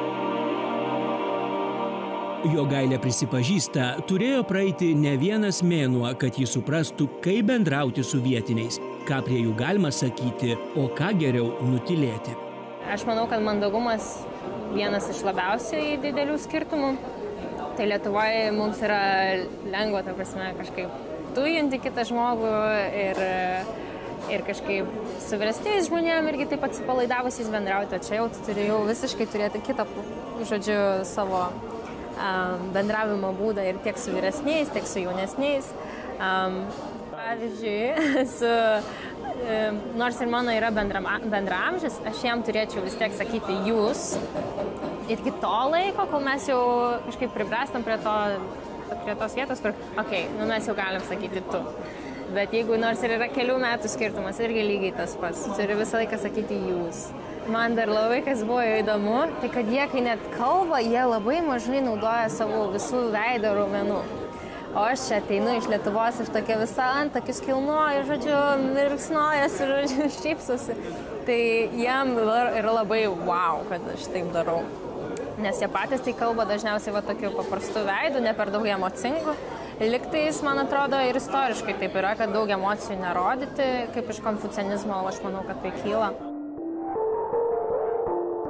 Jogailė prisipažįsta, turėjo praeiti ne vienas mėnuo, kad jis suprastų, kaip bendrauti su vietiniais, ką prie jų galima sakyti, o ką geriau nutilėti. Aš manau, kad mandagumas vienas iš labiausiai didelių skirtumų. Tai Lietuvoje mums yra lengva, ta prasme, kažkaip tujinti kitą žmogų ir, ir kažkaip su vyresniais žmonėm irgi taip atsipalaidavusiais bendrauti, o čia jau tu turi jau visiškai turėti kitą, žodžiu, savo um, bendravimo būdą ir tiek su vyresniais, tiek su jaunesniais. Um, pavyzdžiui, su, um, nors ir mano yra bendraamžis, aš jam turėčiau vis tiek sakyti jūs. Iki to laiko, kol mes jau kažkaip pribręstam prie, to, prie tos vietos, kur, okei, okay, nu mes jau galim sakyti tu. Bet jeigu nors ir yra kelių metų skirtumas, irgi lygiai tas pats, turi visą laiką sakyti jūs. Man dar labai kas buvo įdomu, tai kad jie, kai net kalba, jie labai mažai naudoja savo visų veido raumenų. O aš čia ateinu iš Lietuvos, aš tokia visa ant, tokius kilnoju, žodžiu, mirksnojuosi, žodžiu, šypsosi. Tai jiem yra labai wow, kad aš taip darau. Nes jie patys tai kalba dažniausiai va tokiu paprastu veidu, ne per daug emocingų. Liktais, man atrodo, ir istoriškai taip yra, kad daug emocijų nerodyti, kaip iš konfucianizmo, aš manau, kad tai kyla.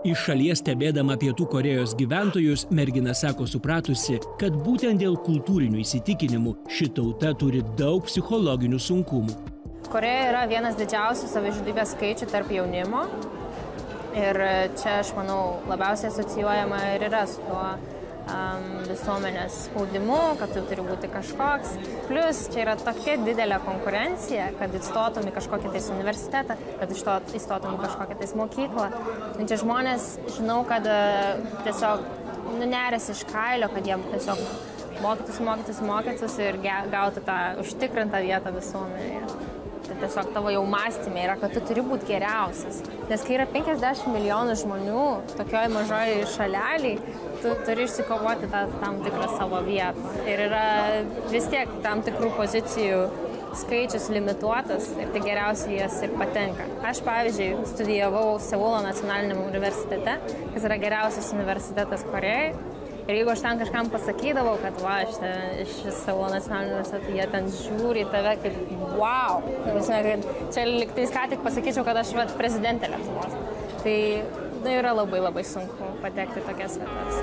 Iš šalies stebėdama Pietų Korėjos gyventojus, mergina sako supratusi, kad būtent dėl kultūrinių įsitikinimų ši tauta turi daug psichologinių sunkumų. Koreja yra vienas didžiausių savižudybės skaičių tarp jaunimo. Ir čia, aš manau, labiausiai asocijuojama ir yra su tuo um, visuomenės spaudimu, kad tu turi būti kažkoks. Plus, čia yra tokia didelė konkurencija, kad įstotum į kažkokį tais universitetą, kad įstotum į kažkokią tais mokyklą. Ir čia žmonės, žinau, kad tiesiog nunerėsi iš kailio, kad jie tiesiog mokytus, mokytus, mokytus ir gautų tą užtikrintą vietą visuomenėje. Tai tiesiog tavo jau mąstymė yra, kad tu turi būti geriausias. Nes kai yra penkiasdešimt milijonų žmonių tokioj mažoj šaleliai, tu turi išsikovoti tą tam tikrą savo vietą. Ir yra vis tiek tam tikrų pozicijų skaičius limituotas ir tai geriausiai jas ir patenka. Aš, pavyzdžiui, studijavau Seulo nacionaliniame universitete, kas yra geriausias universitetas Korejai. Ir jeigu aš ten kažkam pasakydavau, kad va, aš iš savo nacionalinio universiteto, jie ten žiūri į tave kaip wow. Čia liktais ką tik pasakyčiau, kad aš va, prezidentė Lietuvos. Tai nu, yra labai labai sunku patekti į tokias vietas.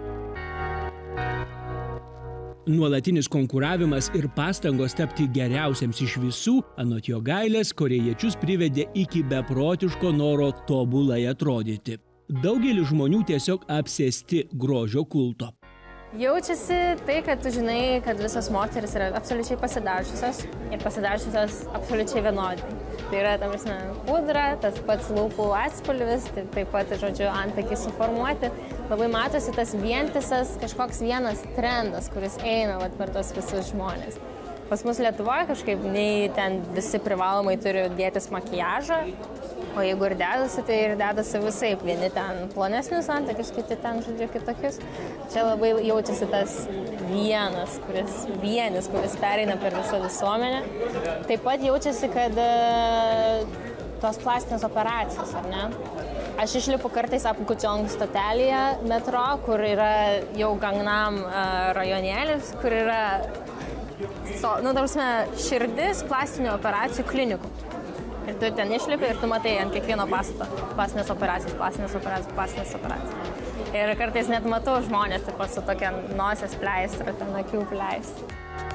Nuolatinis konkuravimas ir pastangos tapti geriausiams iš visų, anot Jogailės, korėjiečius privedė iki beprotiško noro tobulai atrodyti. Daugelis žmonių tiesiog apsėsti grožio kulto. Jaučiasi tai, kad tu žinai, kad visos moteris yra absoliučiai pasidažiusios ir pasidažiusios absoliučiai vienodai. Tai yra, tam prasme, pudra, tas pats lūpų atspalvis, tai taip pat, žodžiu, antakiai suformuoti. Labai matosi tas vientisas kažkoks vienas trendas, kuris eina vat, per tos visus žmonės. Pas mus Lietuvoje kažkaip nei ten visi privalomai turi dėtis makiažą, o jeigu ir dedasi, tai ir dedasi visaip. Vieni ten plonesnius antakius, kiti ten, žodžiu, kitokius. Čia labai jaučiasi tas vienas, kuris vienis, kuris pereina per visą visuomenę. Taip pat jaučiasi, kad tos plastinės operacijos, ar ne? Aš išlipu kartais Apgujeong stotelėje metro, kur yra jau Gangnam rajonėlis, kur yra so, nu, tarpsime, širdis plastinių operacijų klinikų. Ir tu ten išlipi ir tu matai ant kiekvieno pastato plastinės operacijas, plastinės operacijos, plastinės operacijas. Ir kartais net matau žmonės taip pat su tokia nosies pleistra, ten akių pleistra.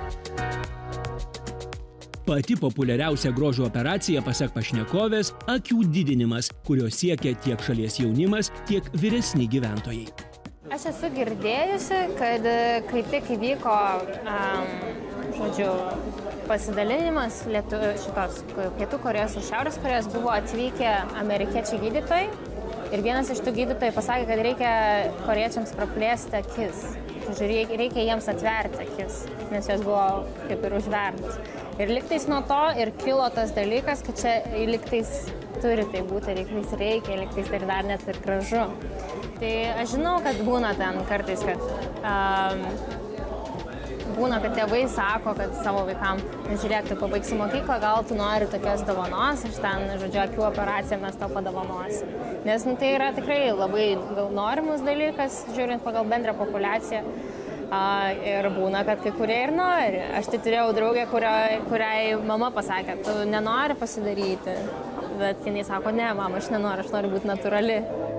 Pati populiariausia grožio operacija, pasak pašnekovės, akių didinimas, kurio siekia tiek šalies jaunimas, tiek vyresni gyventojai. Aš esu girdėjusi, kad kai tik įvyko, um, žodžiu, pasidalinimas Lietu, šitos Pietų Korėjos ir Šiaurės Korėjos, buvo atvykę amerikiečiai gydytojai ir vienas iš tų gydytojų pasakė, kad reikia korėjiečiams praplėsti akis. Žodžiu, reikia jiems atverti akis, nes jos buvo kaip ir užvertos. Ir liktais nuo to ir kilo tas dalykas, kad čia liktais turi tai būti, liktais reikia, liktais tai dar net ir gražu. Tai aš žinau, kad būna ten kartais, kad um, būna, kad tėvai sako, kad savo vaikam, žiūrėk, tu pabaigsi mokyklą, gal tu nori tokios dovanos, aš ten, žodžiu, akių operaciją mes tau padovanosim. Nes nu, tai yra tikrai labai gal norimus dalykas, žiūrint pagal bendrą populiaciją. A, ir būna, kad kai kurie ir nori. Aš tai turėjau draugę, kuriai, kuriai mama pasakė, tu nenori pasidaryti. Bet jinai sako, ne, mama, aš nenoriu, aš noriu būti natūrali.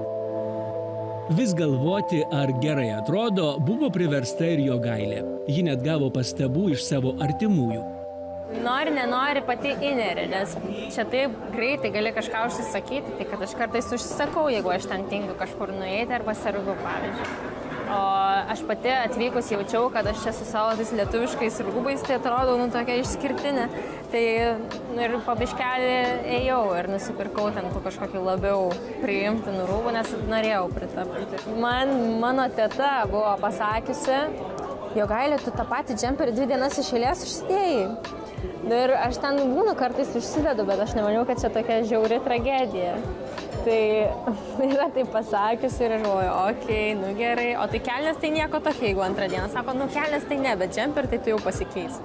Vis galvoti, ar gerai atrodo, buvo priversta ir Jogailė. Ji net gavo pastabų iš savo artimųjų. Nori, nenori pati įneri, nes čia taip greitai gali kažką užsisakyti, tai kad aš kartais užsisakau, jeigu aš ten tingiu kažkur nueiti arba sergu, pavyzdžiui. O aš pati atvykus jaučiau, kad aš čia su savo tais lietuviškais rūbais, tai atrodo, nu, tokia išskirtinė. Tai nu, ir pabiškelį ėjau ir nusipirkau ten tų kažkokių labiau priimtinų rūbų, nes norėjau pritapti. Man mano teta buvo pasakiusi, Jogailė, tu tą patį džemperį dvi dienas iš eilės užsidėjai. Ir aš ten būnu kartais užsidedu, bet aš nemaniau, kad čia tokia žiauri tragedija. Tai yra taip pasakiusi ir aš galvoju, okei, okay, nu gerai, o tai kelnes tai nieko tokia, jeigu antrą dieną sako, nu kelnes tai ne, bet džemperį tai tu jau pasikeisi.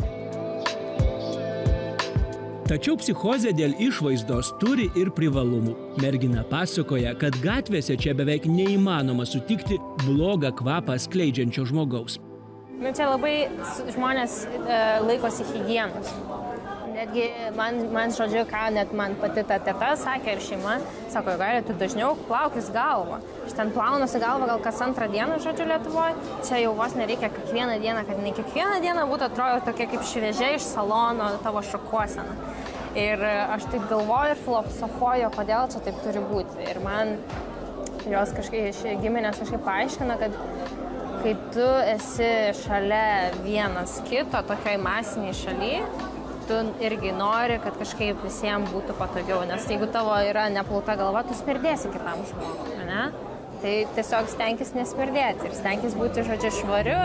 Tačiau psichozė dėl išvaizdos turi ir privalumų. Mergina pasakoja, kad gatvėse čia beveik neįmanoma sutikti blogą kvapą skleidžiančio žmogaus. Nu, čia labai žmonės e, laikosi higienos. Netgi man, man žodžiu, ką net man pati ta teta sakė ir šeima, sako, gali, tu dažniau plaukis galvą. Aš ten plaunusi galvą gal kas antrą dieną, žodžiu, Lietuvoje. Čia jau vos nereikia kiekvieną dieną, kad ne kiekvieną dieną būtų atrodo tokia kaip šviežiai iš salono tavo šukuosena. Ir aš taip galvoju ir filosofuoju, kodėl čia taip turi būti. Ir man jos kažkaip giminės kažkaip paaiškina, kad kai tu esi šalia vienas kito, tokioj masiniai šaly, tu irgi nori, kad kažkaip visiems būtų patogiau, nes jeigu tavo yra neplauta galva, tu smirdėsi kitam žmogui, ne? Tai tiesiog stenkis nesmirdėti ir stenkis būti, žodžiu, švariu.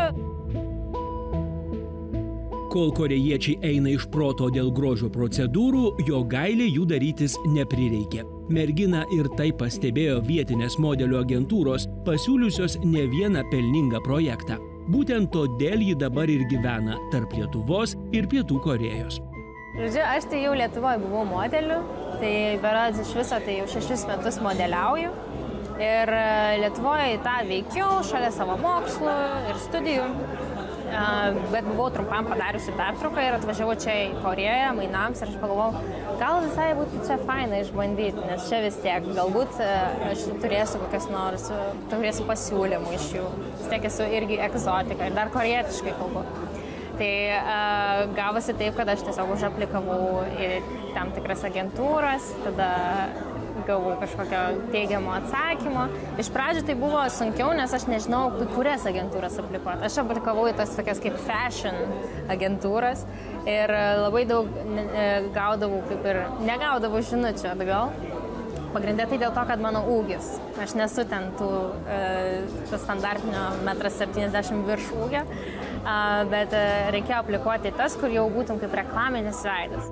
Kol korėjiečiai eina iš proto dėl grožio procedūrų, Jogailė jų darytis neprireikė. Mergina ir tai pastebėjo vietinės modelių agentūros, pasiūliusios ne vieną pelningą projektą. Būtent todėl ji dabar ir gyvena tarp Lietuvos ir Pietų Korėjos. Žodžiu, aš tai jau Lietuvoje buvau modeliu, tai berods iš viso tai jau šešis metus modeliauju. Ir Lietuvoje tą veikiau šalia savo mokslų ir studijų. Bet buvau trumpam padariusi pertrauką ir atvažiavau čia į Korėją mainams ir aš pagalvojau, gal visai būtų čia faina išbandyti, nes čia vis tiek galbūt aš turėsiu kokias nors, turėsiu pasiūlymų iš jų. Vis tiek esu irgi egzotika ir dar korėjietiškai kalbu. Tai uh, gavosi taip, kad aš tiesiog užaplikavau į tam tikras agentūras, tada gavau kažkokio teigiamo atsakymo. Iš pradžių tai buvo sunkiau, nes aš nežinau, kurias agentūras aplikuoti. Aš aplikavau į tas tokias kaip fashion agentūras ir labai daug gaudavau, kaip ir negaudavau žinučių atgal. Pagrindė tai dėl to, kad mano ūgis. Aš nesu ten tų e, standartinio metras septyniasdešimt virš ūgio, e, bet e, reikėjo aplikuoti tas, kur jau būtum kaip reklaminis veidas.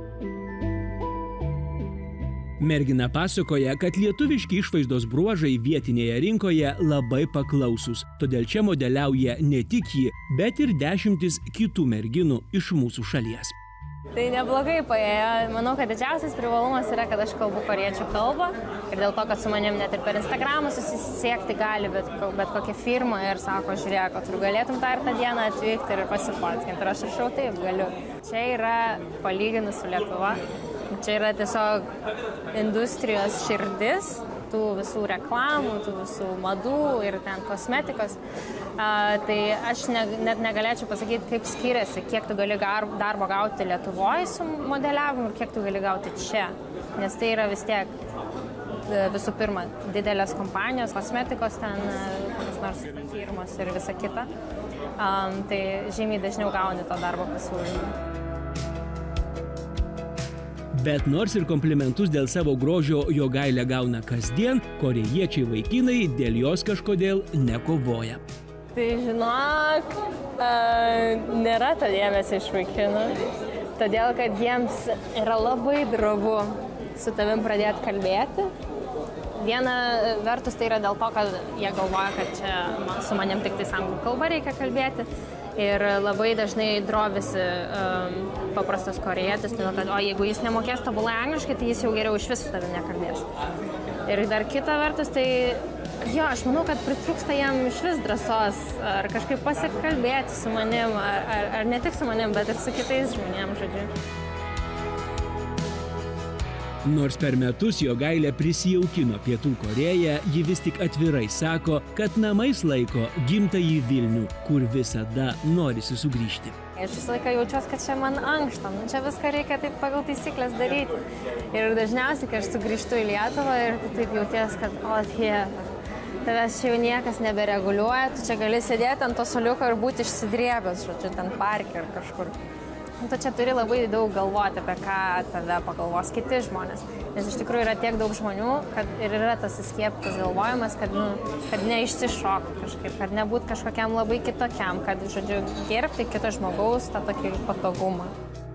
Mergina pasakoja, kad lietuviški išvaizdos bruožai vietinėje rinkoje labai paklausus, todėl čia modeliauja ne tik ji, bet ir dešimtis kitų merginų iš mūsų šalies. Tai neblogai paėjo. Manau, kad didžiausias privalumas yra, kad aš kalbu korėjiečių kalbą ir dėl to, kad su manim net ir per Instagramą susisiekti gali bet, bet kokia firma ir sako, žiūrėk, kad tu galėtum tą ir tą dieną atvykti ir pasifotkinti. Ir aš rašau, taip, galiu. Čia yra palyginus su Lietuva. Čia yra tiesiog industrijos širdis, tų visų reklamų, tų visų madų ir ten kosmetikos. Uh, tai aš ne, net negalėčiau pasakyti, kaip skiriasi, kiek tu gali darbo gauti Lietuvoje su modeliavimu ir kiek tu gali gauti čia. Nes tai yra vis tiek visų pirma didelės kompanijos, kosmetikos ten, kokios nors firmos ir visa kita. Um, tai žymiai dažniau gauni to darbo pasiūlymą. Bet nors ir komplimentus dėl savo grožio Jogailė gauna kasdien, korėjiečiai vaikinai dėl jos kažkodėl nekovoja. Tai žinok, nėra to dėmesio iš vaikinų, todėl kad jiems yra labai drovu su tavim pradėti kalbėti. Viena vertus tai yra dėl to, kad jie galvoja, kad čia su manim tik tai anglų kalba reikia kalbėti. Ir labai dažnai drovisi um, paprastas korėjietis, todėl kad, o jeigu jis nemokės tobulai angliškai, tai jis jau geriau iš viso tavim nekalbės. Ir dar kita vertus, tai jo, aš manau, kad pritrūksta jam iš vis drąsos, ar kažkaip pasikalbėti su manim, ar, ar, ar ne tik su manim, bet ir su kitais žmonėm, žodžiu. Nors per metus Jogailė prisijaukino Pietų Korėją, ji vis tik atvirai sako, kad namais laiko gimtąjį Vilnių, kur visada norisi sugrįžti. Aš visą laiką jaučiuosi, kad čia man ankšta, nu, čia viską reikia taip pagal taisyklės daryti. Ir dažniausiai, kai aš sugrįžtu į Lietuvą ir taip jauties, kad o Dieve, tavęs čia jau niekas nebereguliuoja, tu čia gali sėdėti ant to suoliuko ir būti išsidrėbęs, žodžiu, ten parke ar kažkur. Tu čia turi labai daug galvoti, apie ką tada pagalvos kiti žmonės. Nes iš tikrųjų yra tiek daug žmonių, kad ir yra tas įskieptas galvojimas, kad, nu, kad neišsišokti kažkaip, kad nebūt kažkokiam labai kitokiam, kad, žodžiu, gerbti kito žmogaus tą tokį patogumą.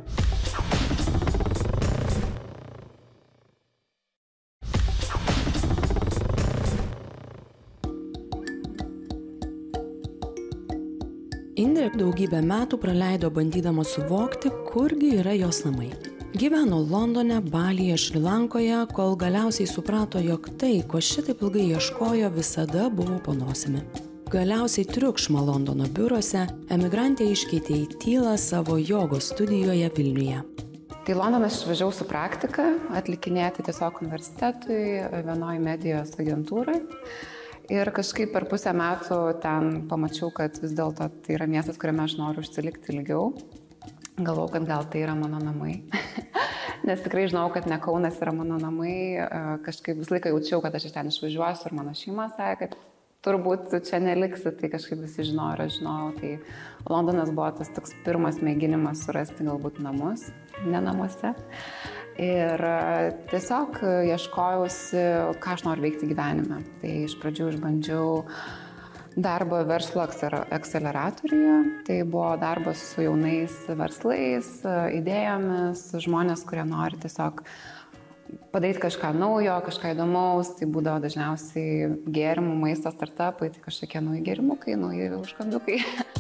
Indrė daugybę metų praleido bandydama suvokti, kurgi yra jos namai. Gyveno Londone, Balyje, Šri Lankoje, kol galiausiai suprato, jog tai, ko šitaip ilgai ieškojo, visada buvo po nosimi. Galiausiai triukšmą Londono biuruose emigrantė iškeitė į tylą savo jogos studijoje Vilniuje. Tai Londoną aš išvažiavau su praktika, atlikinėti tiesiog universitetui, vienoj medijos agentūrai. Ir kažkaip per pusę metų ten pamačiau, kad vis dėlto tai yra miestas, kuriame aš noriu užsilikti ilgiau. Galvau, kad gal tai yra mano namai. Nes tikrai žinau, kad ne Kaunas yra mano namai. Kažkaip visą laiką jaučiau, kad aš iš ten išvažiuosiu ir mano šeima sakė, kad turbūt čia neliksi, tai kažkaip visi žinojo ir aš žinojau. Tai Londonas buvo tas toks pirmas mėginimas surasti galbūt namus, ne namuose. Ir tiesiog ieškojausi, ką aš noriu veikti gyvenime. Tai iš pradžių išbandžiau darbą verslo akseleratoriuje. Tai buvo darbas su jaunais verslais, idėjomis, žmonės, kurie nori tiesiog padaryti kažką naujo, kažką įdomaus. Tai būdavo dažniausiai gėrimų, maisto startupai, tai kažkokie nauji gėrimukai, nauji užkandukai.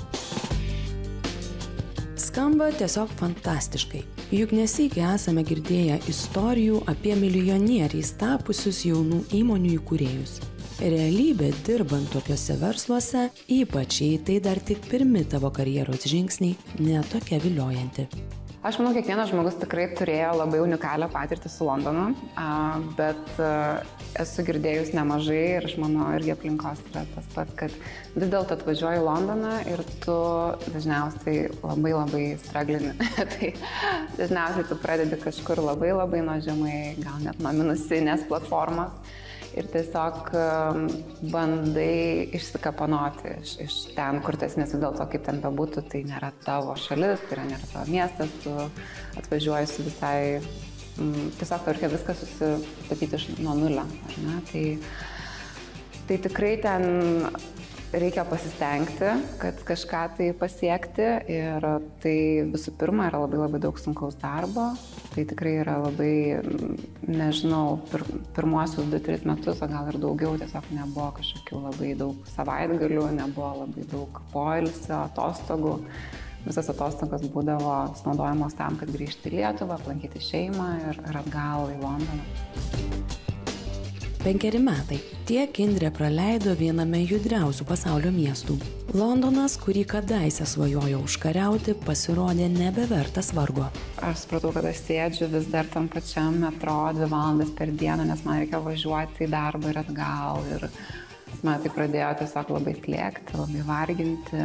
Skamba tiesiog fantastiškai. Juk nesykį esame girdėję istorijų apie milijonieriais tapusius jaunų įmonių įkūrėjus. Realybė dirbant tokiuose versluose, ypač jei tai dar tik pirmi tavo karjeros žingsniai, netokia viliojanti. Aš manau, kiekvienas žmogus tikrai turėjo labai unikalią patirtį su Londonu, bet esu girdėjus nemažai ir aš manau irgi aplinkos yra tas pats, kad vis dėlto atvažiuoji į Londoną ir tu dažniausiai labai labai straglini. Tai dažniausiai tu pradedi kažkur labai labai nuo žemai, gal net nuo minusinės platformos. Ir tiesiog bandai išsikapanoti iš, iš ten, kur tas, nes vis dėlto, kaip ten bebūtų, tai nėra tavo šalis, tai yra nėra tavo miestas, tu atvažiuoji su visai, m, tiesiog reikia viską susistatyti nuo nulio, ar ne? Tai, tai tikrai ten reikia pasistengti, kad kažką tai pasiekti ir tai visų pirma yra labai labai daug sunkaus darbo. Tai tikrai yra labai, nežinau, pir, pirmuosius du tris metus, o gal ir daugiau, tiesiog nebuvo kažkokių labai daug savaitgalių, nebuvo labai daug poilsio, atostogų. Visas atostogos būdavo naudojamos tam, kad grįžti į Lietuvą, aplankyti šeimą ir, ir atgal į Londoną. Penkeri metai. Tiek Indrė praleido viename judriausių pasaulio miestų. Londonas, kurį kadaise svajojo užkariauti, pasirodė nebevertas vargo. Aš supratau, kad aš sėdžiu vis dar tam pačiam metro dvi valandas per dieną, nes man reikia važiuoti į darbą ir atgal. Ir man tai pradėjo tiesiog labai slėgti, labai varginti.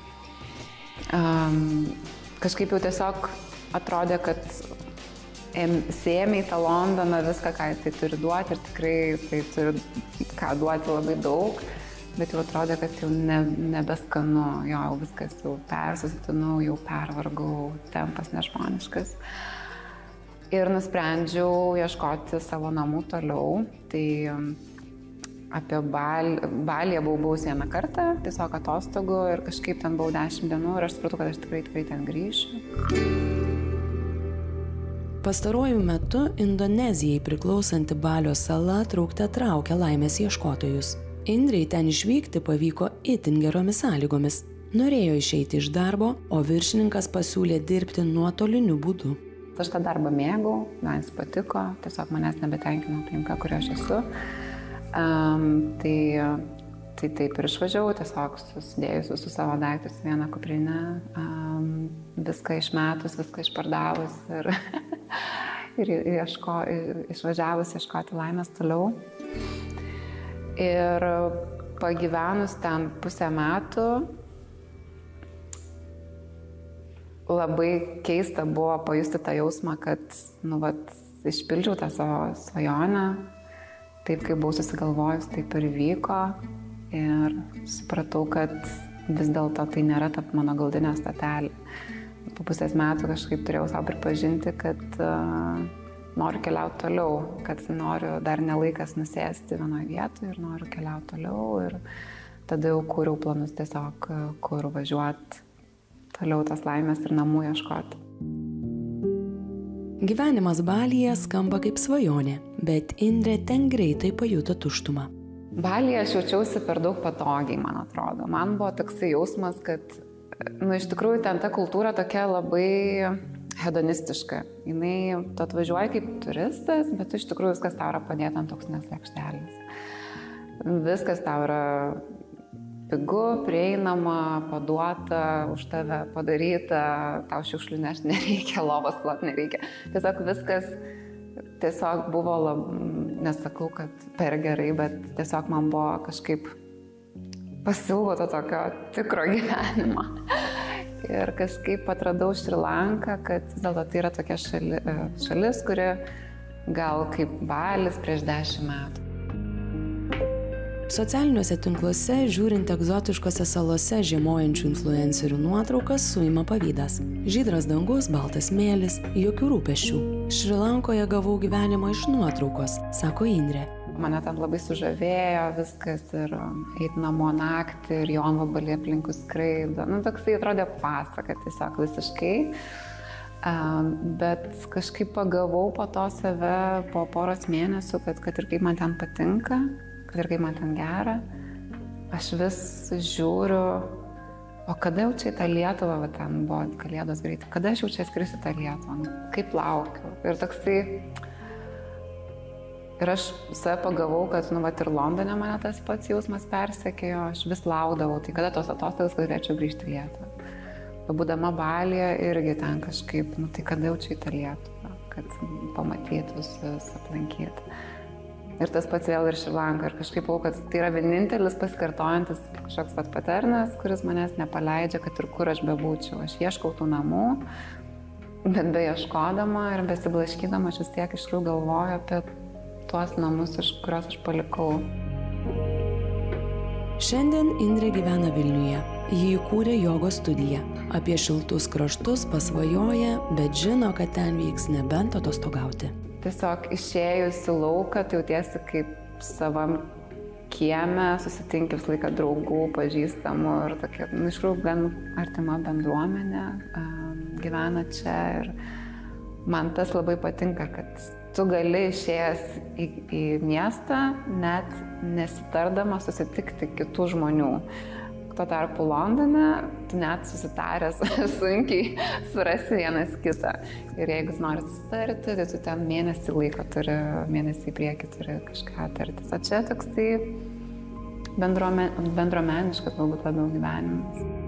Um, kažkaip jau tiesiog atrodė, kad sėmė į tą Londoną viską, ką jisai turi duoti ir tikrai jisai turi ką duoti labai daug, bet jau atrodė, kad jau ne, nebeskanu, jo, jau viskas jau persusitinu, jau pervargau, tempas nežmoniškas. Ir nusprendžiau ieškoti savo namų toliau, tai apie Bal, Balyje buvau buvus vieną kartą, tiesiog atostogų ir kažkaip ten buvau dešimt dienų ir aš supratau, kad aš tikrai, tikrai ten grįšiu. Pastaruoju metu Indonezijai priklausanti Balio sala traukte traukia laimės ieškotojus. Indrei ten išvykti pavyko itin geromis sąlygomis. Norėjo išeiti iš darbo, o viršininkas pasiūlė dirbti nuotoliniu būdu. Aš tą darbą mėgau, man jis patiko, tiesiog manęs nebetenkino aplinka, kurioje aš esu. Um, tai, tai taip ir išvažiavau, tiesiog susidėjus visus savo daiktus vieną kuprinę, um, viską išmetus, viską išpardavus ir, ir ieško, išvažiavus ieškoti laimės toliau. Ir pagyvenus ten pusę metų, labai keista buvo pajusti tą jausmą, kad nu, vat, išpildžiau tą savo svajonę. Taip, kaip buvau susigalvojus, taip ir vyko. Ir supratau, kad vis dėlto tai nėra ta mano galutinė stotelė. Po pusės metų kažkaip turėjau savo pripažinti, kad uh, noriu keliauti toliau, kad noriu dar nelaikas nusėsti vienoje vietoje ir noriu keliauti toliau. Ir tada jau kūriau planus tiesiog, kur važiuoti toliau tos laimės ir namų ieškoti. Gyvenimas Balyje skamba kaip svajonė, bet Indrė ten greitai pajuto tuštumą. Balyje aš jaučiausi per daug patogiai, man atrodo. Man buvo toksai jausmas, kad nu, iš tikrųjų ten ta kultūra tokia labai hedonistiška. Jinai, tu atvažiuoji kaip turistas, bet iš tikrųjų viskas tau yra padėta ant auksinės lėkštelės. Viskas tau yra pigu, prieinama, paduota, už tave padaryta, tau šiukšlių nešti nereikia, lovos klot nereikia. Tiesiog viskas tiesiog buvo, lab, nesakau, kad per gerai, bet tiesiog man buvo kažkaip pasilgo to tokio tikro gyvenimo. Ir kažkaip atradau Šri Lanką, kad vis dėlto tai yra tokia šali, šalis, kuri gal kaip Balis prieš dešimt metų. Socialiniuose tinkluose, žiūrint egzotiškose salose žiemojančių influencerių nuotraukas, suima pavydas. Žydras dangus, baltas smėlis, jokių rūpesčių. Šri Lankoje gavau gyvenimą iš nuotraukos, sako Indrė. Mane ten labai sužavėjo viskas ir eit namo naktį ir jonvabalį aplinkui skraido. Nu, toksai atrodė pasaka tiesiog visiškai. Um, bet kažkaip pagavau po to save po poros mėnesių, kad, kad ir kaip man ten patinka, kad ir kaip man ten gera, aš vis žiūriu, o kada jau čia į tą Lietuvą, va ten buvo kalėdos greitai, kada aš jau čia skrisiu tą Lietuvą, kaip laukiu. Ir toksai, ir aš save pagavau, kad, nu, va, ir Londone mane tas pats jausmas persekėjo, aš vis laukdavau, tai kada tos atostogas galėčiau grįžti į Lietuvą. Pabūdama Balyje irgi ten kažkaip, nu, tai kada jau čia į tą Lietuvą, kad pamatyt visus, aplankyt. Ir tas pats vėl ir Šri Lanka. Ir kažkaip, kad tai yra vienintelis pasikartojantis kažkoks pat paternas, kuris manęs nepaleidžia, kad ir kur aš bebūčiau. Aš ieškau tų namų, bet beieškodama ir besiblaškydama aš vis tiek iš tikrųjų galvoju apie tuos namus, kuriuos aš palikau. Šiandien Indrė gyvena Vilniuje. Ji įkūrė jogos studiją. Apie šiltus kraštus pasvajoja, bet žino, kad ten vyks nebent atostogauti. Tiesiog išėjus į lauką, tai jautiesi kaip savam kieme, susitinki visą laiką draugų, pažįstamų ir tokia, nu, iš tikrųjų, gan artima bendruomenė um, gyvena čia ir man tas labai patinka, kad tu gali išėjęs į, į miestą, net nesitardama susitikti kitų žmonių. Tuo tarpu Londone, tu net susitaręs sunkiai surasi vienas kitą. Ir jeigu nori susitarti, tai tu ten mėnesį laiko turi, mėnesį į priekį turi kažką tartis. O čia toksai bendruomen, bendruomeniškas galbūt labiau gyvenimas.